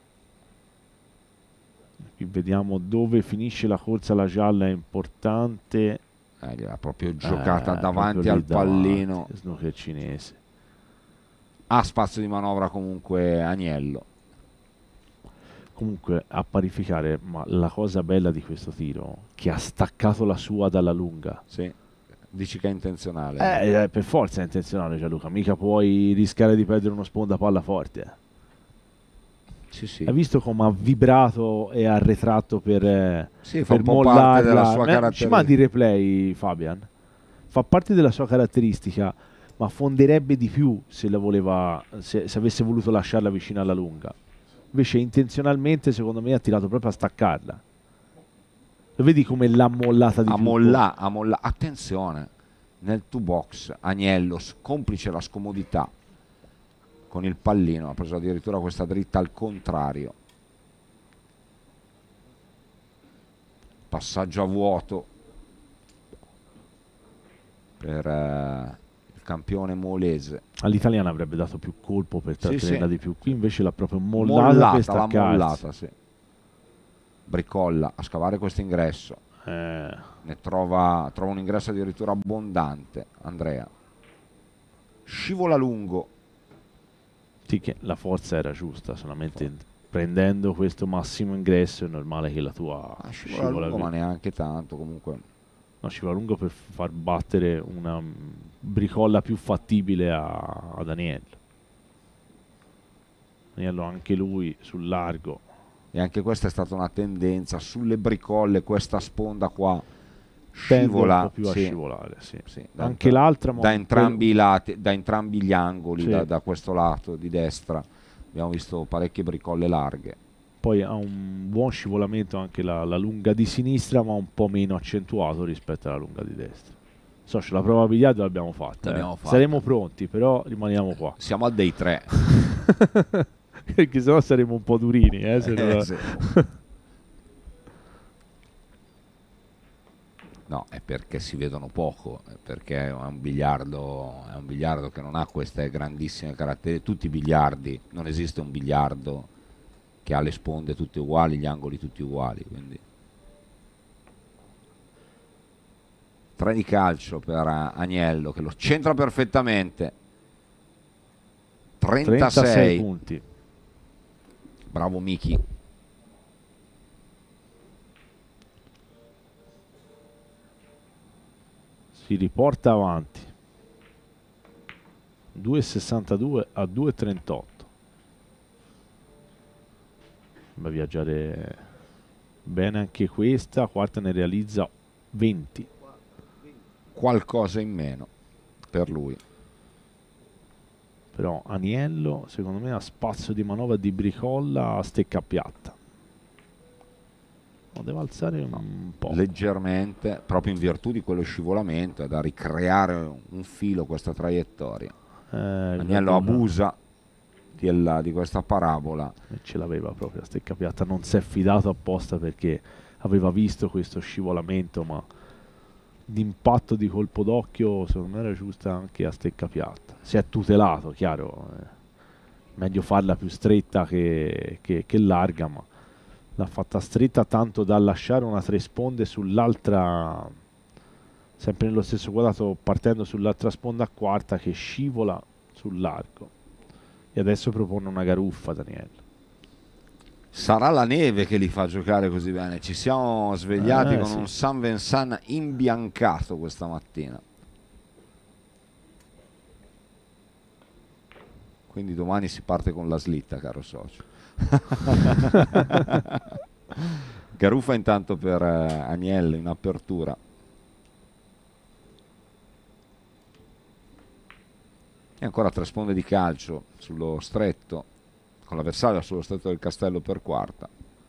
Qui vediamo dove finisce la corsa, la gialla è importante. Gliel'ha proprio giocata davanti al pallino. Snooker cinese. Ha spazio di manovra comunque Agnello. Comunque a parificare, ma la cosa bella di questo tiro che ha staccato la sua dalla lunga. Sì. Dici che è intenzionale? Per forza è intenzionale, Gianluca, mica puoi rischiare di perdere uno sponda palla forte. Sì. Hai visto come ha vibrato e ha retratto per fa un po' parte della sua caratteristica. Ci mandi il replay, Fabian? Fa parte della sua caratteristica, ma fonderebbe di più se avesse voluto lasciarla vicino alla lunga. Invece intenzionalmente secondo me ha tirato proprio a staccarla. Lo vedi come l'ha mollata di più? Attenzione, nel two box Agnello, complice la scomodità con il pallino, ha preso addirittura questa dritta al contrario. Passaggio a vuoto per il campione molese. All'italiana avrebbe dato più colpo per trattenerla di più, qui invece l'ha proprio mollata per staccarsi. L'ha mollata, sì. Bricolla a scavare questo ingresso, ne trova un ingresso addirittura abbondante. Andrea scivola lungo. Sì, che la forza era giusta, solamente prendendo questo massimo ingresso è normale che la tua scivola lungo, ma neanche tanto comunque. No, scivola lungo per far battere una Bricolla più fattibile a Daniello. Daniello anche lui sul largo. E anche questa è stata una tendenza sulle bricolle, questa sponda qua scivola un po' più a scivolare, sì. Anche l'altra da entrambi i lati, da entrambi gli angoli, da questo lato di destra abbiamo visto parecchie bricolle larghe. Poi ha un buon scivolamento anche la lunga di sinistra, ma un po' meno accentuato rispetto alla lunga di destra. La prova biliardo l'abbiamo fatta. Saremo pronti, però rimaniamo qua. Siamo al day 3. Perché sennò saremo un po' durini. Sì. No, è perché si vedono poco, è perché è un biliardo che non ha queste grandissime caratteristiche. Tutti i biliardi, non esiste un biliardo che ha le sponde tutte uguali, gli angoli tutti uguali, quindi 3 di calcio per Agnello che lo centra perfettamente. 36 36. punti. Bravo Miki. Si riporta avanti 2,62 a 2,38. Va a viaggiare bene anche questa. Quarta ne realizza 20. Qualcosa in meno per lui. Però Aniello secondo me ha spazio di manovra di bricolla a stecca piatta. Lo deve alzare un po'. Leggermente, proprio in virtù di quello scivolamento, è da ricreare un filo questa traiettoria. Agnello abusa di questa parabola. E ce l'aveva proprio a stecca piatta, non si è fidato apposta perché aveva visto questo scivolamento, ma l'impatto di colpo d'occhio secondo me era giusta anche a stecca piatta. Si è tutelato, chiaro, meglio farla più stretta che larga, ma l'ha fatta stretta tanto da lasciare una tre sponde sull'altra, sempre nello stesso quadrato, partendo sull'altra sponda a quarta che scivola sull'arco. E adesso propone una garuffa, Daniele. Sarà la neve che li fa giocare così bene. Ci siamo svegliati con un San Vincent imbiancato questa mattina. Quindi domani si parte con la slitta, caro socio. Garuffa intanto per Agnello in apertura. E ancora 3 sponde di calcio sullo stretto, con l'avversario sullo stretto del Castello per quarta.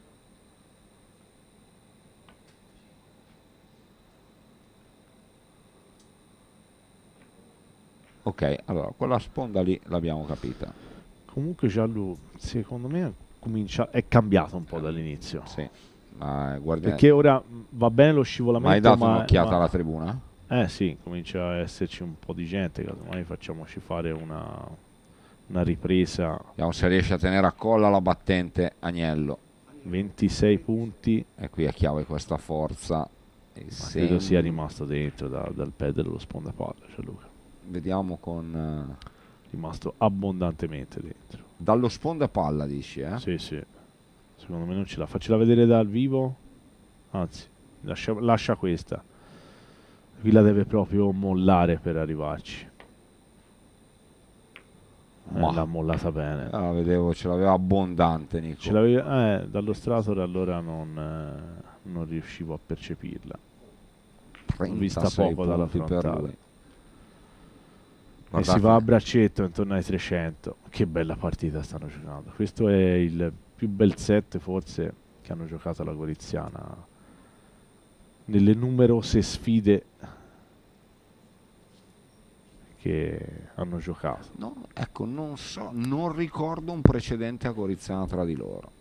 Ok, allora quella sponda lì l'abbiamo capita. Comunque Gianlu, secondo me è cambiato un po' dall'inizio. Sì, ma perché ora va bene lo scivolamento. Ma hai dato un'occhiata alla tribuna? Sì, comincia a esserci un po' di gente, casomai facciamoci fare una ripresa. Vediamo se riesce a tenere a colla la battente Agnello. 26 punti. E qui è chiave questa forza. Credo sia rimasto dentro dal pad dello spondapalla, Gianluca. Vediamo con... rimasto abbondantemente dentro. Dallo spondapalla dici, eh? Sì, sì. Secondo me non ce la. Faccela vedere dal vivo. Anzi, lascia questa. Qui la deve proprio mollare per arrivarci. L'ha mollata bene. Vedevo, ce l'aveva abbondante Nico. Ce l'aveva, dallo Strator allora non riuscivo a percepirla. L'ho vista poco dalla frontale. E si va a braccetto intorno ai 300. Che bella partita stanno giocando. Questo è il più bel set forse che hanno giocato alla Goriziana nelle numerose sfide che hanno giocato. No, ecco, non so, non ricordo un precedente a Goriziana tra di loro.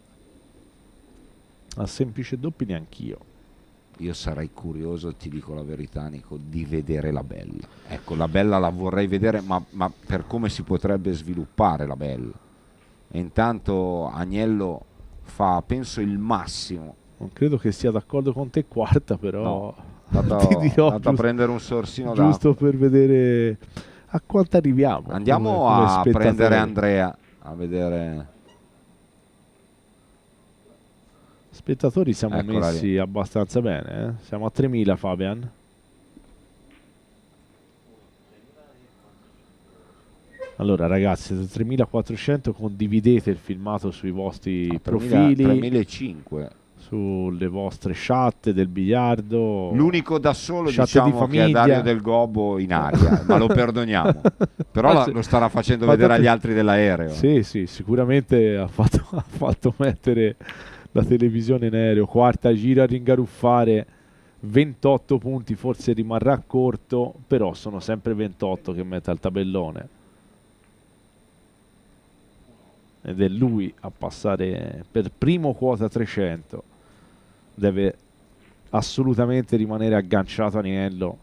A semplice doppio neanch'io. Io sarei curioso, ti dico la verità Nico, di vedere la Bella. Ecco, la Bella la vorrei vedere, ma per come si potrebbe sviluppare la Bella. E intanto Agnello fa, penso, il massimo. Non credo che sia d'accordo con te quarta, però ti dirò, andato a prendere un sorsino giusto per vedere a quanto arriviamo. Andiamo come a prendere Andrea a vedere. Spettatori siamo messi abbastanza bene, siamo a 3000 Fabian. Allora ragazzi, 3400, condividete il filmato sui vostri profili, 3500 sulle vostre chat del biliardo. L'unico da solo diciamo che è Dario del Gobbo in aria, ma lo perdoniamo. Però lo starà facendo vedere agli altri dell'aereo. Sì, sì, sicuramente ha fatto mettere la televisione in aereo. Quarta, gira a ringaruffare, 28 punti, forse rimarrà corto, però sono sempre 28 che mette al tabellone. Ed è lui a passare per primo quota 300. Deve assolutamente rimanere agganciato a Aniello.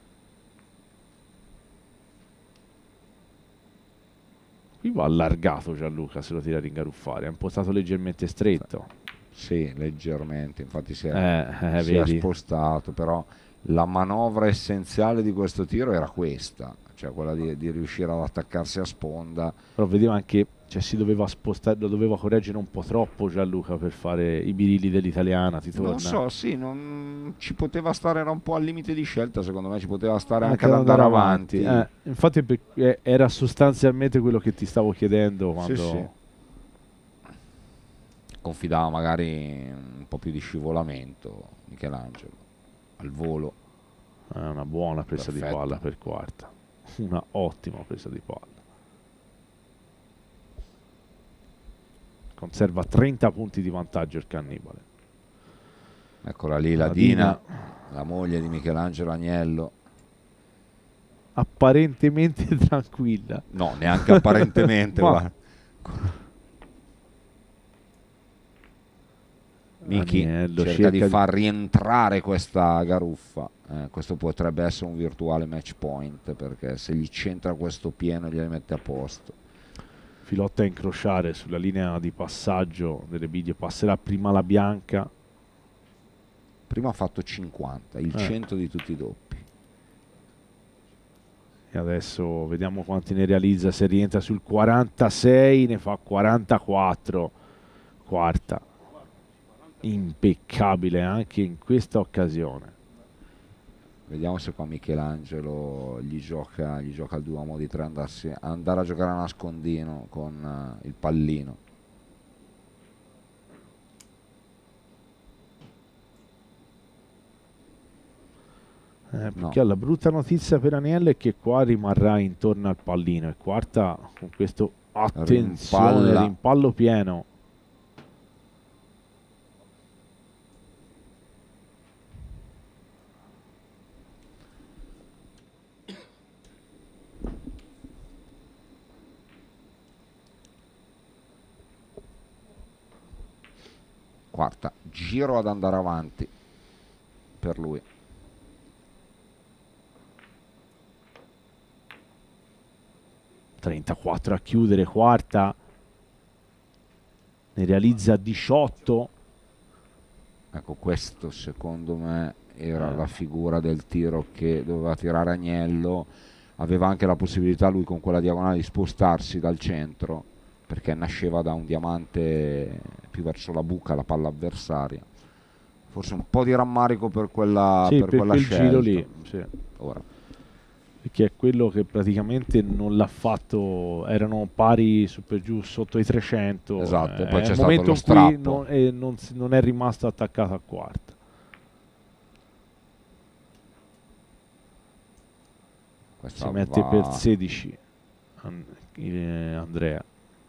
Qui va allargato Gianluca se lo tira a ringaruffare, è impostato leggermente stretto. Sì, leggermente, infatti si è spostato, però la manovra essenziale di questo tiro era questa, cioè quella di riuscire ad attaccarsi a sponda. Però vedeva anche, cioè si doveva spostare, lo doveva correggere un po' troppo Gianluca per fare i birilli dell'italiana, ti torna? Non so, sì, non ci poteva stare, era un po' al limite di scelta, secondo me ci poteva stare anche ad andare avanti. Infatti era sostanzialmente quello che ti stavo chiedendo quando... Sì. Confidava magari un po' più di scivolamento Michelangelo al volo. È una buona presa di palla per Quarta, una ottima presa di palla. Conserva 30 punti di vantaggio il Cannibale. Eccola lì la Dina, la moglie di Michelangelo Agnello. Apparentemente tranquilla. No, neanche apparentemente. Guarda. Miki cerca di far rientrare questa garuffa. Questo potrebbe essere un virtuale match point, perché se gli centra questo pieno glieli mette a posto. Filotta a incrociare sulla linea di passaggio delle biglie, passerà prima la bianca. Prima ha fatto 50, il 100 di tutti i doppi. E adesso vediamo quanti ne realizza, se rientra sul 46 ne fa 44. Quarta. Impeccabile anche in questa occasione. Vediamo se qua Michelangelo gli gioca il Duomo di 3, andare a giocare a nascondino con il pallino. Perché la brutta notizia per Aniello è che qua rimarrà intorno al pallino, e Quarta con questo attenzione, rimpallo pieno. Quarta, giro ad andare avanti per lui. (34 a chiudere Quarta, ne realizza 18. Ecco, questo secondo me era la figura del tiro che doveva tirare Agnello. Aveva anche la possibilità lui con quella diagonale di spostarsi dal centro, perché nasceva da un diamante più verso la buca, la palla avversaria. Forse un po' di rammarico per quella, sì, per quella quel scelta. giro lì, sì. Ora. Che è quello che praticamente non l'ha fatto, erano pari su per giù sotto i 300. Esatto, e poi c'è un stato momento lo in strappo. cui non è rimasto attaccato a Quarta. Questa si mette per 16 Andrea.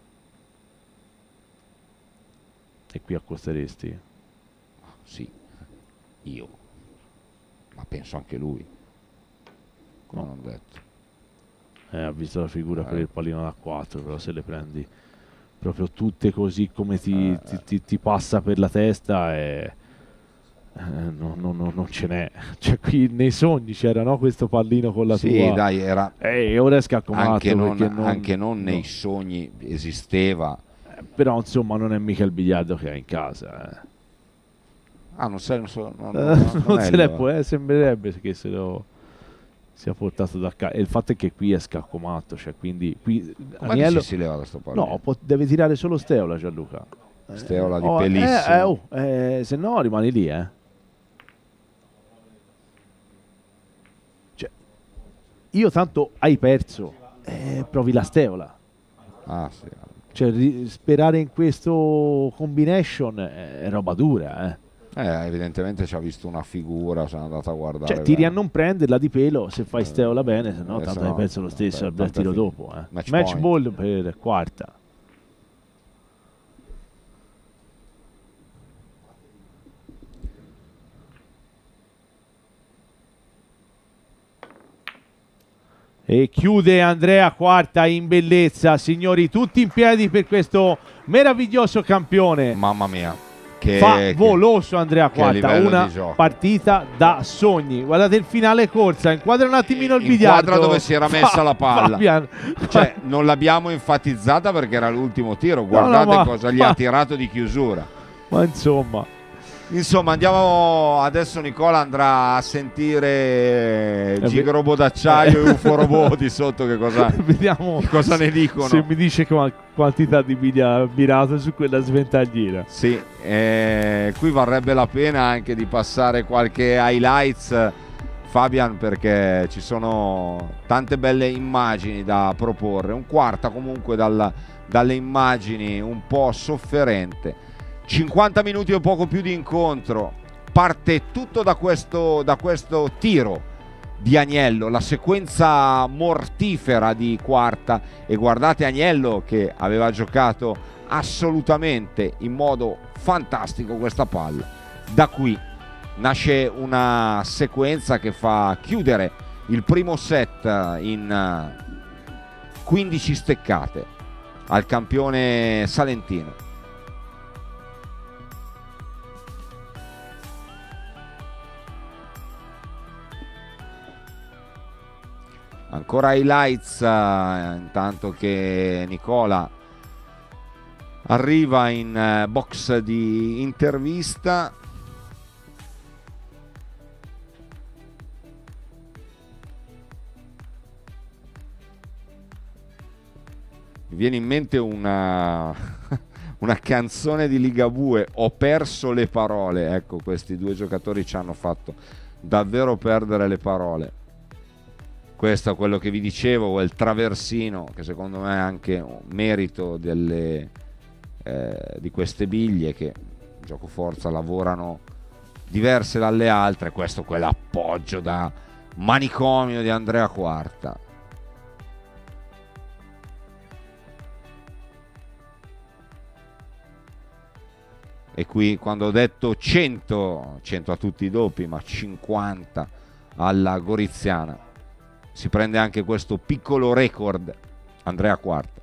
E qui accosteresti? Sì, io, ma penso anche lui. Come non detto. Ha visto la figura per il pallino da 4, però se le prendi proprio tutte così come ti passa per la testa non ce n'è. Cioè qui nei sogni c'era, no, questo pallino con la tua... Sì, dai, era... E ora è scaccomato. Anche non nei sogni esisteva. Però insomma non è mica il biliardo che ha in casa. Non se ne può, sembrerebbe che se lo sia portato da casa. E il fatto è che qui è scaccomato, cioè quindi qui Agnello si leva da sto pallino? No, deve tirare solo Steola, Gianluca. Steola di pelissimo. Se no rimani lì, Cioè, io tanto hai perso, provi la Steola. Sì. Cioè, sperare in questo combination è roba dura, evidentemente ci ha visto una figura, sono andato a guardare. Cioè, tiri a non prenderla di pelo se fai Steola bene, se no tanto hai perso lo stesso al tiro dopo. Match ball per Quarta. E chiude Andrea Quarta in bellezza, signori, tutti in piedi per questo meraviglioso campione. Mamma mia. favoloso Andrea Quarta, una di partita da sogni. Guardate il finale corsa, inquadra un attimino il biliardo, inquadra dove si era messa la palla. Fabian. Cioè, non l'abbiamo enfatizzata perché era l'ultimo tiro, guardate cosa gli ha tirato di chiusura. Ma insomma andiamo adesso. Nicola andrà a sentire Gigrobo d'acciaio e UFO Robot di sotto vediamo cosa ne dicono. Se mi dice quantità di mirato su quella sventagliera. Sì, qui varrebbe la pena anche di passare qualche highlights, Fabian, perché ci sono tante belle immagini da proporre. Un Quarta comunque dalle immagini un po' sofferente. 50 minuti o poco più di incontro, parte tutto da questo tiro di Agnello, la sequenza mortifera di Quarta, e guardate Agnello che aveva giocato assolutamente in modo fantastico questa palla. Da qui nasce una sequenza che fa chiudere il primo set in 15 steccate al campione salentino. Ancora highlights intanto che Nicola arriva in box di intervista. Mi viene in mente una canzone di Ligabue, Ho perso le parole. Ecco, questi due giocatori ci hanno fatto davvero perdere le parole. Questo è quello che vi dicevo, quel traversino che secondo me è anche un merito di queste biglie che gioco forza lavorano diverse dalle altre. Questo quell'appoggio da manicomio di Andrea Quarta. E qui quando ho detto 100 a tutti i doppi, ma 50 alla Goriziana, si prende anche questo piccolo record Andrea Quarta.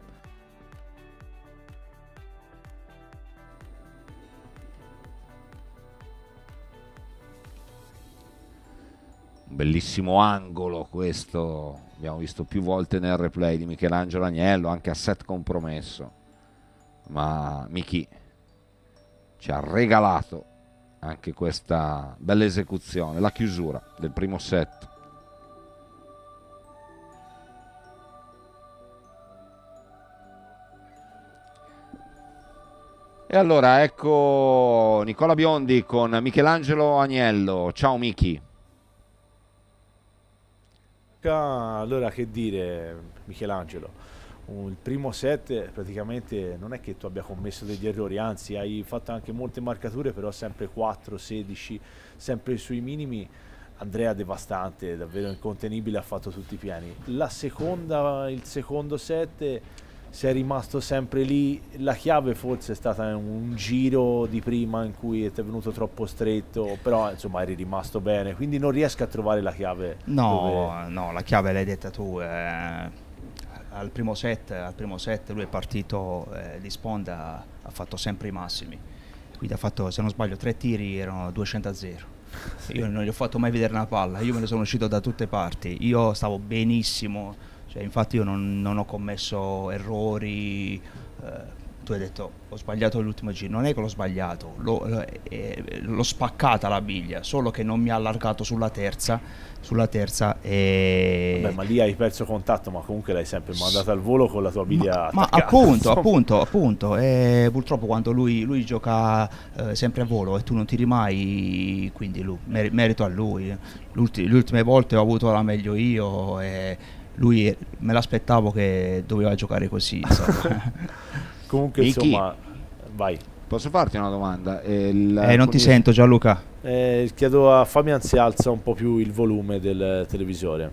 Un bellissimo angolo questo, abbiamo visto più volte nel replay di Michelangelo Agnello, anche a set compromesso, ma Michi ci ha regalato anche questa bella esecuzione, la chiusura del primo set. E allora ecco Nicola Biondi con Michelangelo Agnello. Ciao Michi. Allora, che dire, Michelangelo, il primo set praticamente non è che tu abbia commesso degli errori, anzi hai fatto anche molte marcature, però sempre 4, 16, sempre sui minimi. Andrea devastante, davvero incontenibile, ha fatto tutti i piani. Il secondo set sei rimasto sempre lì. La chiave forse è stata un giro di prima in cui ti è venuto troppo stretto, però insomma eri rimasto bene, quindi non riesco a trovare la chiave. No, la chiave l'hai detta tu. Al primo set lui è partito di sponda, ha fatto sempre i massimi, quindi ha fatto, se non sbaglio, 3 tiri, erano 200-0. Io non gli ho fatto mai vedere una palla, io me ne sono uscito da tutte parti, io stavo benissimo, cioè, infatti io non ho commesso errori. Tu hai detto ho sbagliato l'ultimo giro, non è che l'ho sbagliato, l'ho spaccata la biglia, solo che non mi ha allargato sulla terza e... Vabbè, ma lì hai perso contatto, ma comunque l'hai sempre mandata al volo con la tua biglia ma attaccata. appunto purtroppo quando lui gioca sempre a volo e tu non tiri mai, quindi merito a lui. Le ultime volte ho avuto la meglio io e lui me l'aspettavo che doveva giocare così. Comunque insomma, vai. Posso farti una domanda? Non ti sento, Gianluca. Chiedo a Fabian se alza un po' più il volume del televisore.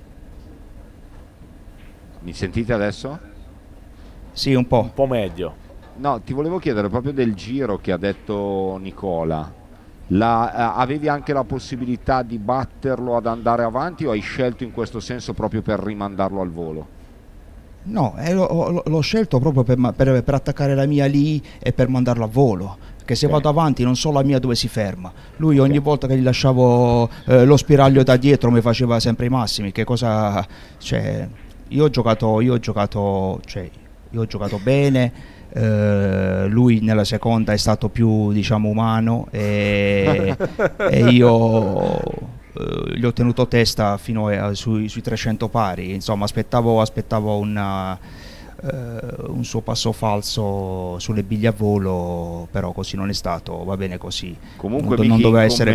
Mi sentite adesso? Sì, un po'. Un po' meglio. No, ti volevo chiedere proprio del giro che ha detto Nicola. Avevi anche la possibilità di batterlo ad andare avanti o hai scelto in questo senso proprio per rimandarlo al volo? No, l'ho scelto proprio per attaccare la mia lì e per mandarlo a volo. perché se vado avanti non so la mia dove si ferma. Lui ogni volta che gli lasciavo lo spiraglio da dietro mi faceva sempre i massimi. Che cosa, cioè, io ho giocato bene. Lui nella seconda è stato più, diciamo, umano e io gli ho tenuto testa fino sui 300 pari. Insomma, aspettavo un suo passo falso sulle biglie a volo, però così non è stato, va bene così. Comunque non doveva essere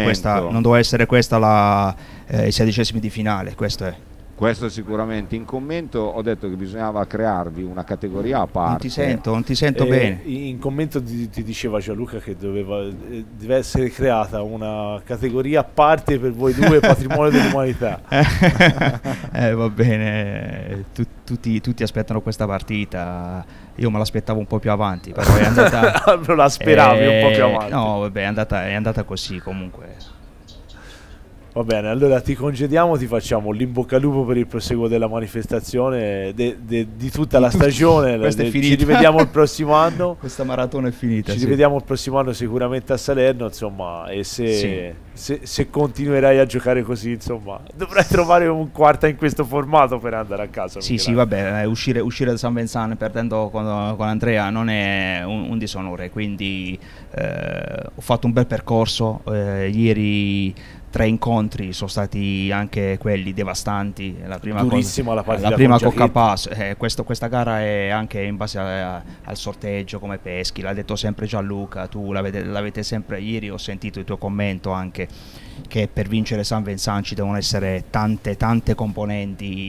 questa i 16esimi di finale, questo è. Questo sicuramente. In commento ho detto che bisognava crearvi una categoria a parte. Non ti sento bene. In commento ti diceva Gianluca che deve essere creata una categoria a parte per voi due, patrimonio dell'umanità. Va bene, tutti aspettano questa partita. Io me l'aspettavo un po' più avanti, però è andata. Non la speravi un po' più avanti. No, vabbè, è andata così comunque. Va bene, allora ti congediamo, ti facciamo l'in bocca al lupo per il proseguo della manifestazione di tutta la stagione. Ci rivediamo il prossimo anno. Questa maratona è finita. Ci rivediamo il prossimo anno sicuramente a Salerno, insomma, e se continuerai a giocare così, insomma, dovrai trovare un quarta in questo formato per andare a casa. Sì, vabbè, uscire da San Vincent perdendo con Andrea non è un disonore, quindi ho fatto un bel percorso. Ieri 3 incontri sono stati anche quelli devastanti. Durissima la partita. La prima Cocca Pass. Questa gara è anche in base al sorteggio, come peschi, l'ha detto sempre Gianluca, tu l'avete sempre. Ieri ho sentito il tuo commento anche che per vincere San Vincent ci devono essere tante componenti,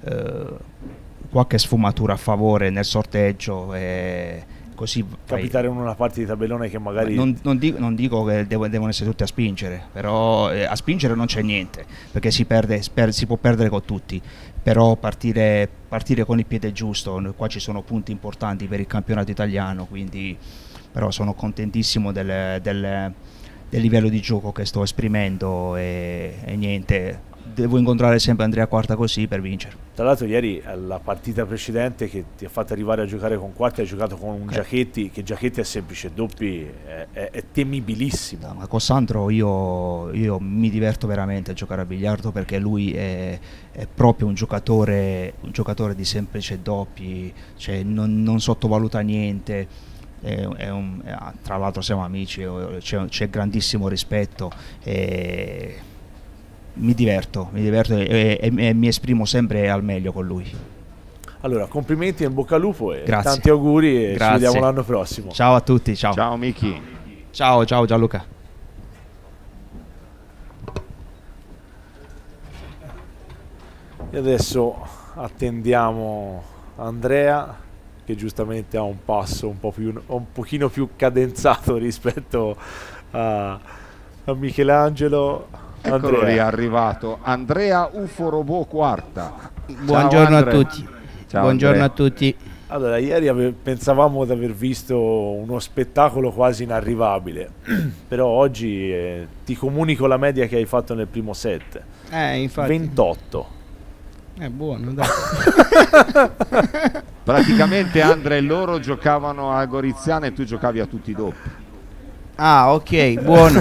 qualche sfumatura a favore nel sorteggio, così capitare in una parte di tabellone che magari non dico che devono essere tutti a spingere, però a spingere non c'è niente, perché si può perdere con tutti, però partire con il piede giusto. Qua ci sono punti importanti per il campionato italiano, quindi però sono contentissimo del livello di gioco che sto esprimendo e niente, devo incontrare sempre Andrea Quarta così per vincere. Tra l'altro ieri la partita precedente che ti ha fatto arrivare a giocare con Quarta, hai giocato con un Giachetti, che Giachetti a semplice doppi è temibilissimo. Ma con Sandro io mi diverto veramente a giocare a biliardo, perché lui è proprio un giocatore di semplice doppi, cioè non sottovaluta niente. Tra l'altro siamo amici, c'è grandissimo rispetto. Mi diverto e mi esprimo sempre al meglio con lui. Allora, complimenti e in bocca al lupo e grazie. Tanti auguri e ci vediamo l'anno prossimo. Ciao a tutti, ciao. Ciao Miki. Ciao Gianluca. E adesso attendiamo Andrea, che giustamente ha un passo un pochino più cadenzato rispetto a Michelangelo. Eccolo lì, è arrivato Andrea Ufo Robot Quarta. Buongiorno a tutti. Ciao, buongiorno a tutti. Allora, ieri pensavamo di aver visto uno spettacolo quasi inarrivabile, però oggi ti comunico la media che hai fatto nel primo set. Infatti. 28. È buono, dai. Praticamente Andrea e loro giocavano a Goriziana e tu giocavi a tutti i doppi. Ah, ok, buono.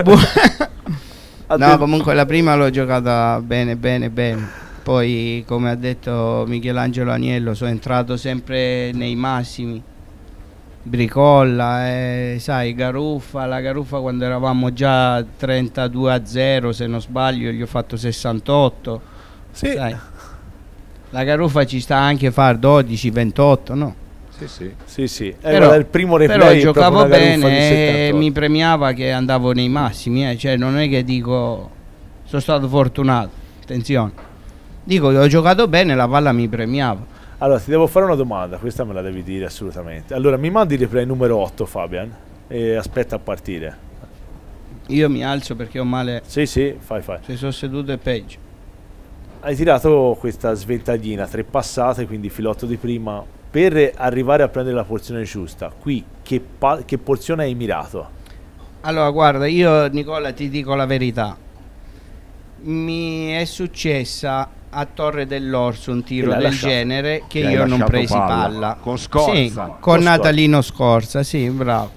No, comunque la prima l'ho giocata bene. Poi, come ha detto Michelangelo Aniello, sono entrato sempre nei massimi. Bricolla, sai, la Garuffa quando eravamo già 32-0, se non sbaglio, gli ho fatto 68. Sì. Sai. La Garuffa ci sta anche a fare 12-28, no? Sì. Però il primo replay giocavo bene e mi premiava che andavo nei massimi, cioè non è che dico sono stato fortunato, attenzione, dico che ho giocato bene, la palla mi premiava. Allora ti devo fare una domanda, questa me la devi dire assolutamente. Allora mi mandi il replay numero 8, Fabian, e aspetta a partire. Io mi alzo perché ho male. Sì, fai. Se sono seduto è peggio. Hai tirato questa sventaglina, 3 passate, quindi filotto di prima, per arrivare a prendere la porzione giusta. Qui che porzione hai mirato? Allora guarda, io Nicola ti dico la verità, mi è successa a Torre dell'Orso un tiro del genere che io non presi palla. Con Scorza. Sì, con Natalino Scorza, sì, bravo.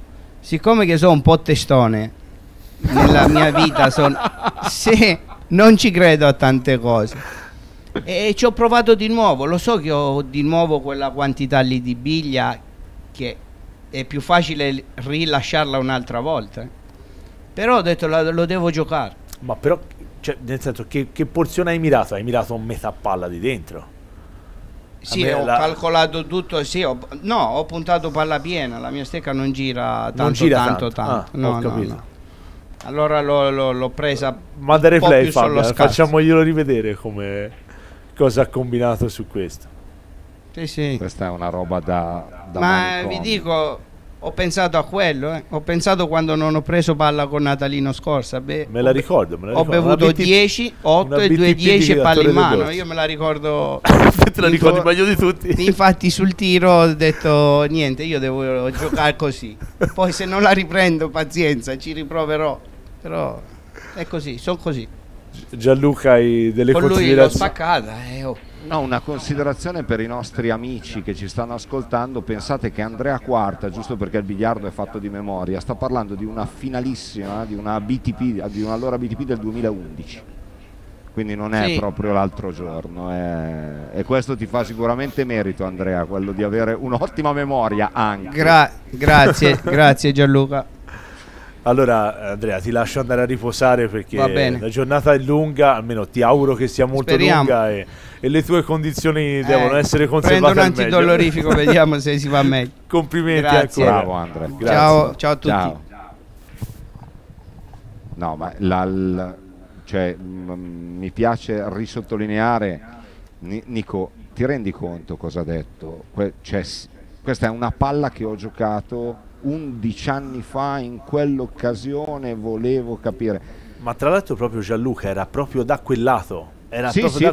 siccome che sono un po' testone nella mia vita, se non ci credo a tante cose e ci ho provato di nuovo. Lo so che ho di nuovo quella quantità lì di biglia, che è più facile rilasciarla un'altra volta, però ho detto lo devo giocare. Ma però, cioè, nel senso, che porzione hai mirato? Hai mirato metà palla di dentro? Sì, ho calcolato tutto, sì, ho puntato palla piena, la mia stecca non gira tanto. Ho capito. No. Allora l'ho presa. Ma da replay, Fabio, facciamoglielo rivedere come cosa ha combinato su questo. Sì. Questa è una roba da ma manicomio. Vi dico, ho pensato a quello, ho pensato quando non ho preso palla con Natalino scorsa. Me la ricordo. Ho bevuto 10, 8 e 2 10 e palle in mano. Io me la ricordo. Te la ricordi meglio di tutti. Infatti sul tiro ho detto niente, io devo giocare così. Poi se non la riprendo, pazienza, ci riproverò. Però è così, sono così. Gianluca, hai delle con considerazioni? Lui l'ho spaccata. No, una considerazione per i nostri amici che ci stanno ascoltando. Pensate che Andrea Quarta, giusto perché il biliardo è fatto di memoria, sta parlando di una finalissima, di una BTP, di un'allora BTP del 2011. Quindi non è proprio l'altro giorno, e questo ti fa sicuramente merito, Andrea, quello di avere un'ottima memoria anche. Grazie Gianluca. Allora Andrea, ti lascio andare a riposare perché la giornata è lunga, almeno ti auguro che sia molto lunga e le tue condizioni devono essere conservate. Prendo un antidolorifico, vediamo se si va meglio. Complimenti ancora. Bravo Andrea. Ciao a tutti. Ciao. No, ma mi piace risottolineare, Nico, ti rendi conto cosa ha detto? Questa è una palla che ho giocato 11 anni fa, in quell'occasione volevo capire. Ma tra l'altro proprio Gianluca era proprio da quel lato. Era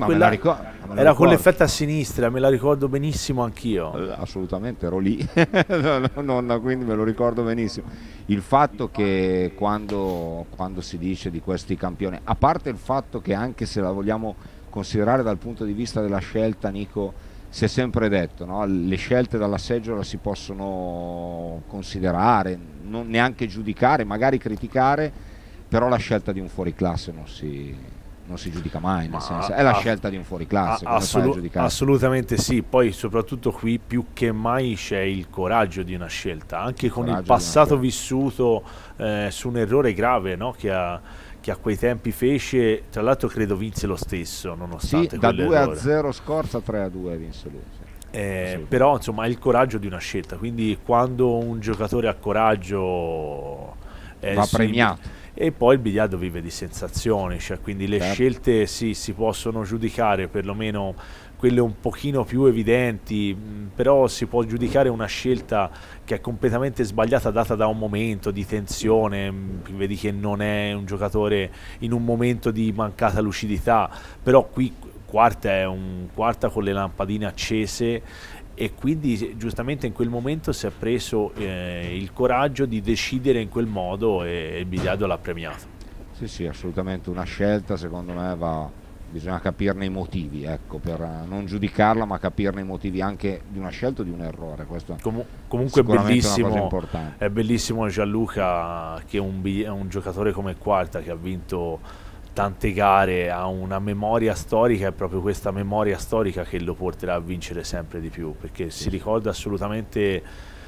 con l'effetto a sinistra, me la ricordo benissimo anch'io. Assolutamente, ero lì, quindi me lo ricordo benissimo. Il fatto che quando si dice di questi campioni, a parte il fatto che anche se la vogliamo considerare dal punto di vista della scelta, Nico, si è sempre detto, no? Le scelte dalla seggiola si possono considerare, non neanche giudicare, magari criticare, però la scelta di un fuoriclasse non si giudica mai, nel senso, è la scelta di un fuoriclasse. Assolutamente sì, poi soprattutto qui più che mai c'è il coraggio di una scelta, anche con il passato vissuto su un errore grave, no? che a quei tempi fece, tra l'altro credo vinse lo stesso, nonostante da 2-0 scorsa, 3-2 vinse lui. Però insomma è il coraggio di una scelta, quindi quando un giocatore ha coraggio va premiato. E poi il biliardo vive di sensazioni, cioè quindi le scelte si possono giudicare, perlomeno quelle un pochino più evidenti, però si può giudicare una scelta che è completamente sbagliata data da un momento di tensione, vedi che non è un giocatore in un momento di mancata lucidità, però qui Quarta è un Quarta con le lampadine accese, e quindi giustamente in quel momento si è preso il coraggio di decidere in quel modo, e il biliardo l'ha premiato. Sì, assolutamente una scelta, secondo me bisogna capirne i motivi, ecco, per non giudicarla, ma capirne i motivi anche di una scelta o di un errore. Questo comunque è bellissimo, una cosa importante. È bellissimo Gianluca che un giocatore come Quarta, che ha vinto tante gare, ha una memoria storica, è proprio questa memoria storica che lo porterà a vincere sempre di più, perché si ricorda assolutamente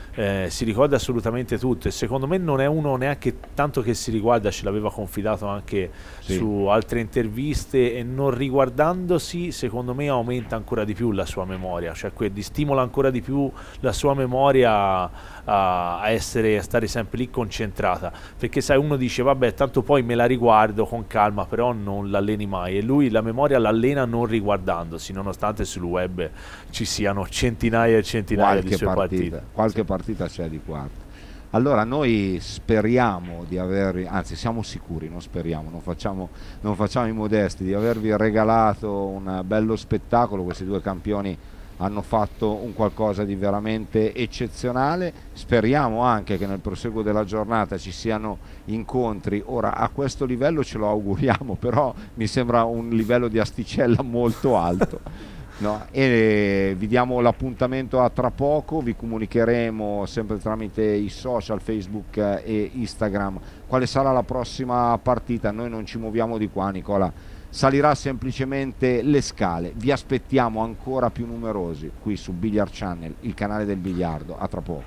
tutto, e secondo me non è uno neanche tanto che si riguarda, ce l'aveva confidato anche su altre interviste, e non riguardandosi secondo me aumenta ancora di più la sua memoria, cioè stimola ancora di più la sua memoria a stare sempre lì concentrata, perché sai, uno dice vabbè tanto poi me la riguardo con calma, però non l'alleni mai, e lui la memoria l'allena non riguardandosi, nonostante sul web ci siano centinaia e centinaia di sue partite. Qualche partita c'è di Quarta. Allora noi speriamo di avervi, anzi siamo sicuri, non speriamo, non facciamo i modesti, di avervi regalato un bello spettacolo. Questi due campioni hanno fatto un qualcosa di veramente eccezionale. Speriamo anche che nel proseguo della giornata ci siano incontri. Ora a questo livello ce lo auguriamo, però mi sembra un livello di asticella molto alto. No, e vi diamo l'appuntamento a tra poco, vi comunicheremo sempre tramite i social Facebook e Instagram quale sarà la prossima partita. Noi non ci muoviamo di qua, Nicola, salirà semplicemente le scale. Vi aspettiamo ancora più numerosi qui su Billiard Channel, il canale del biliardo. A tra poco.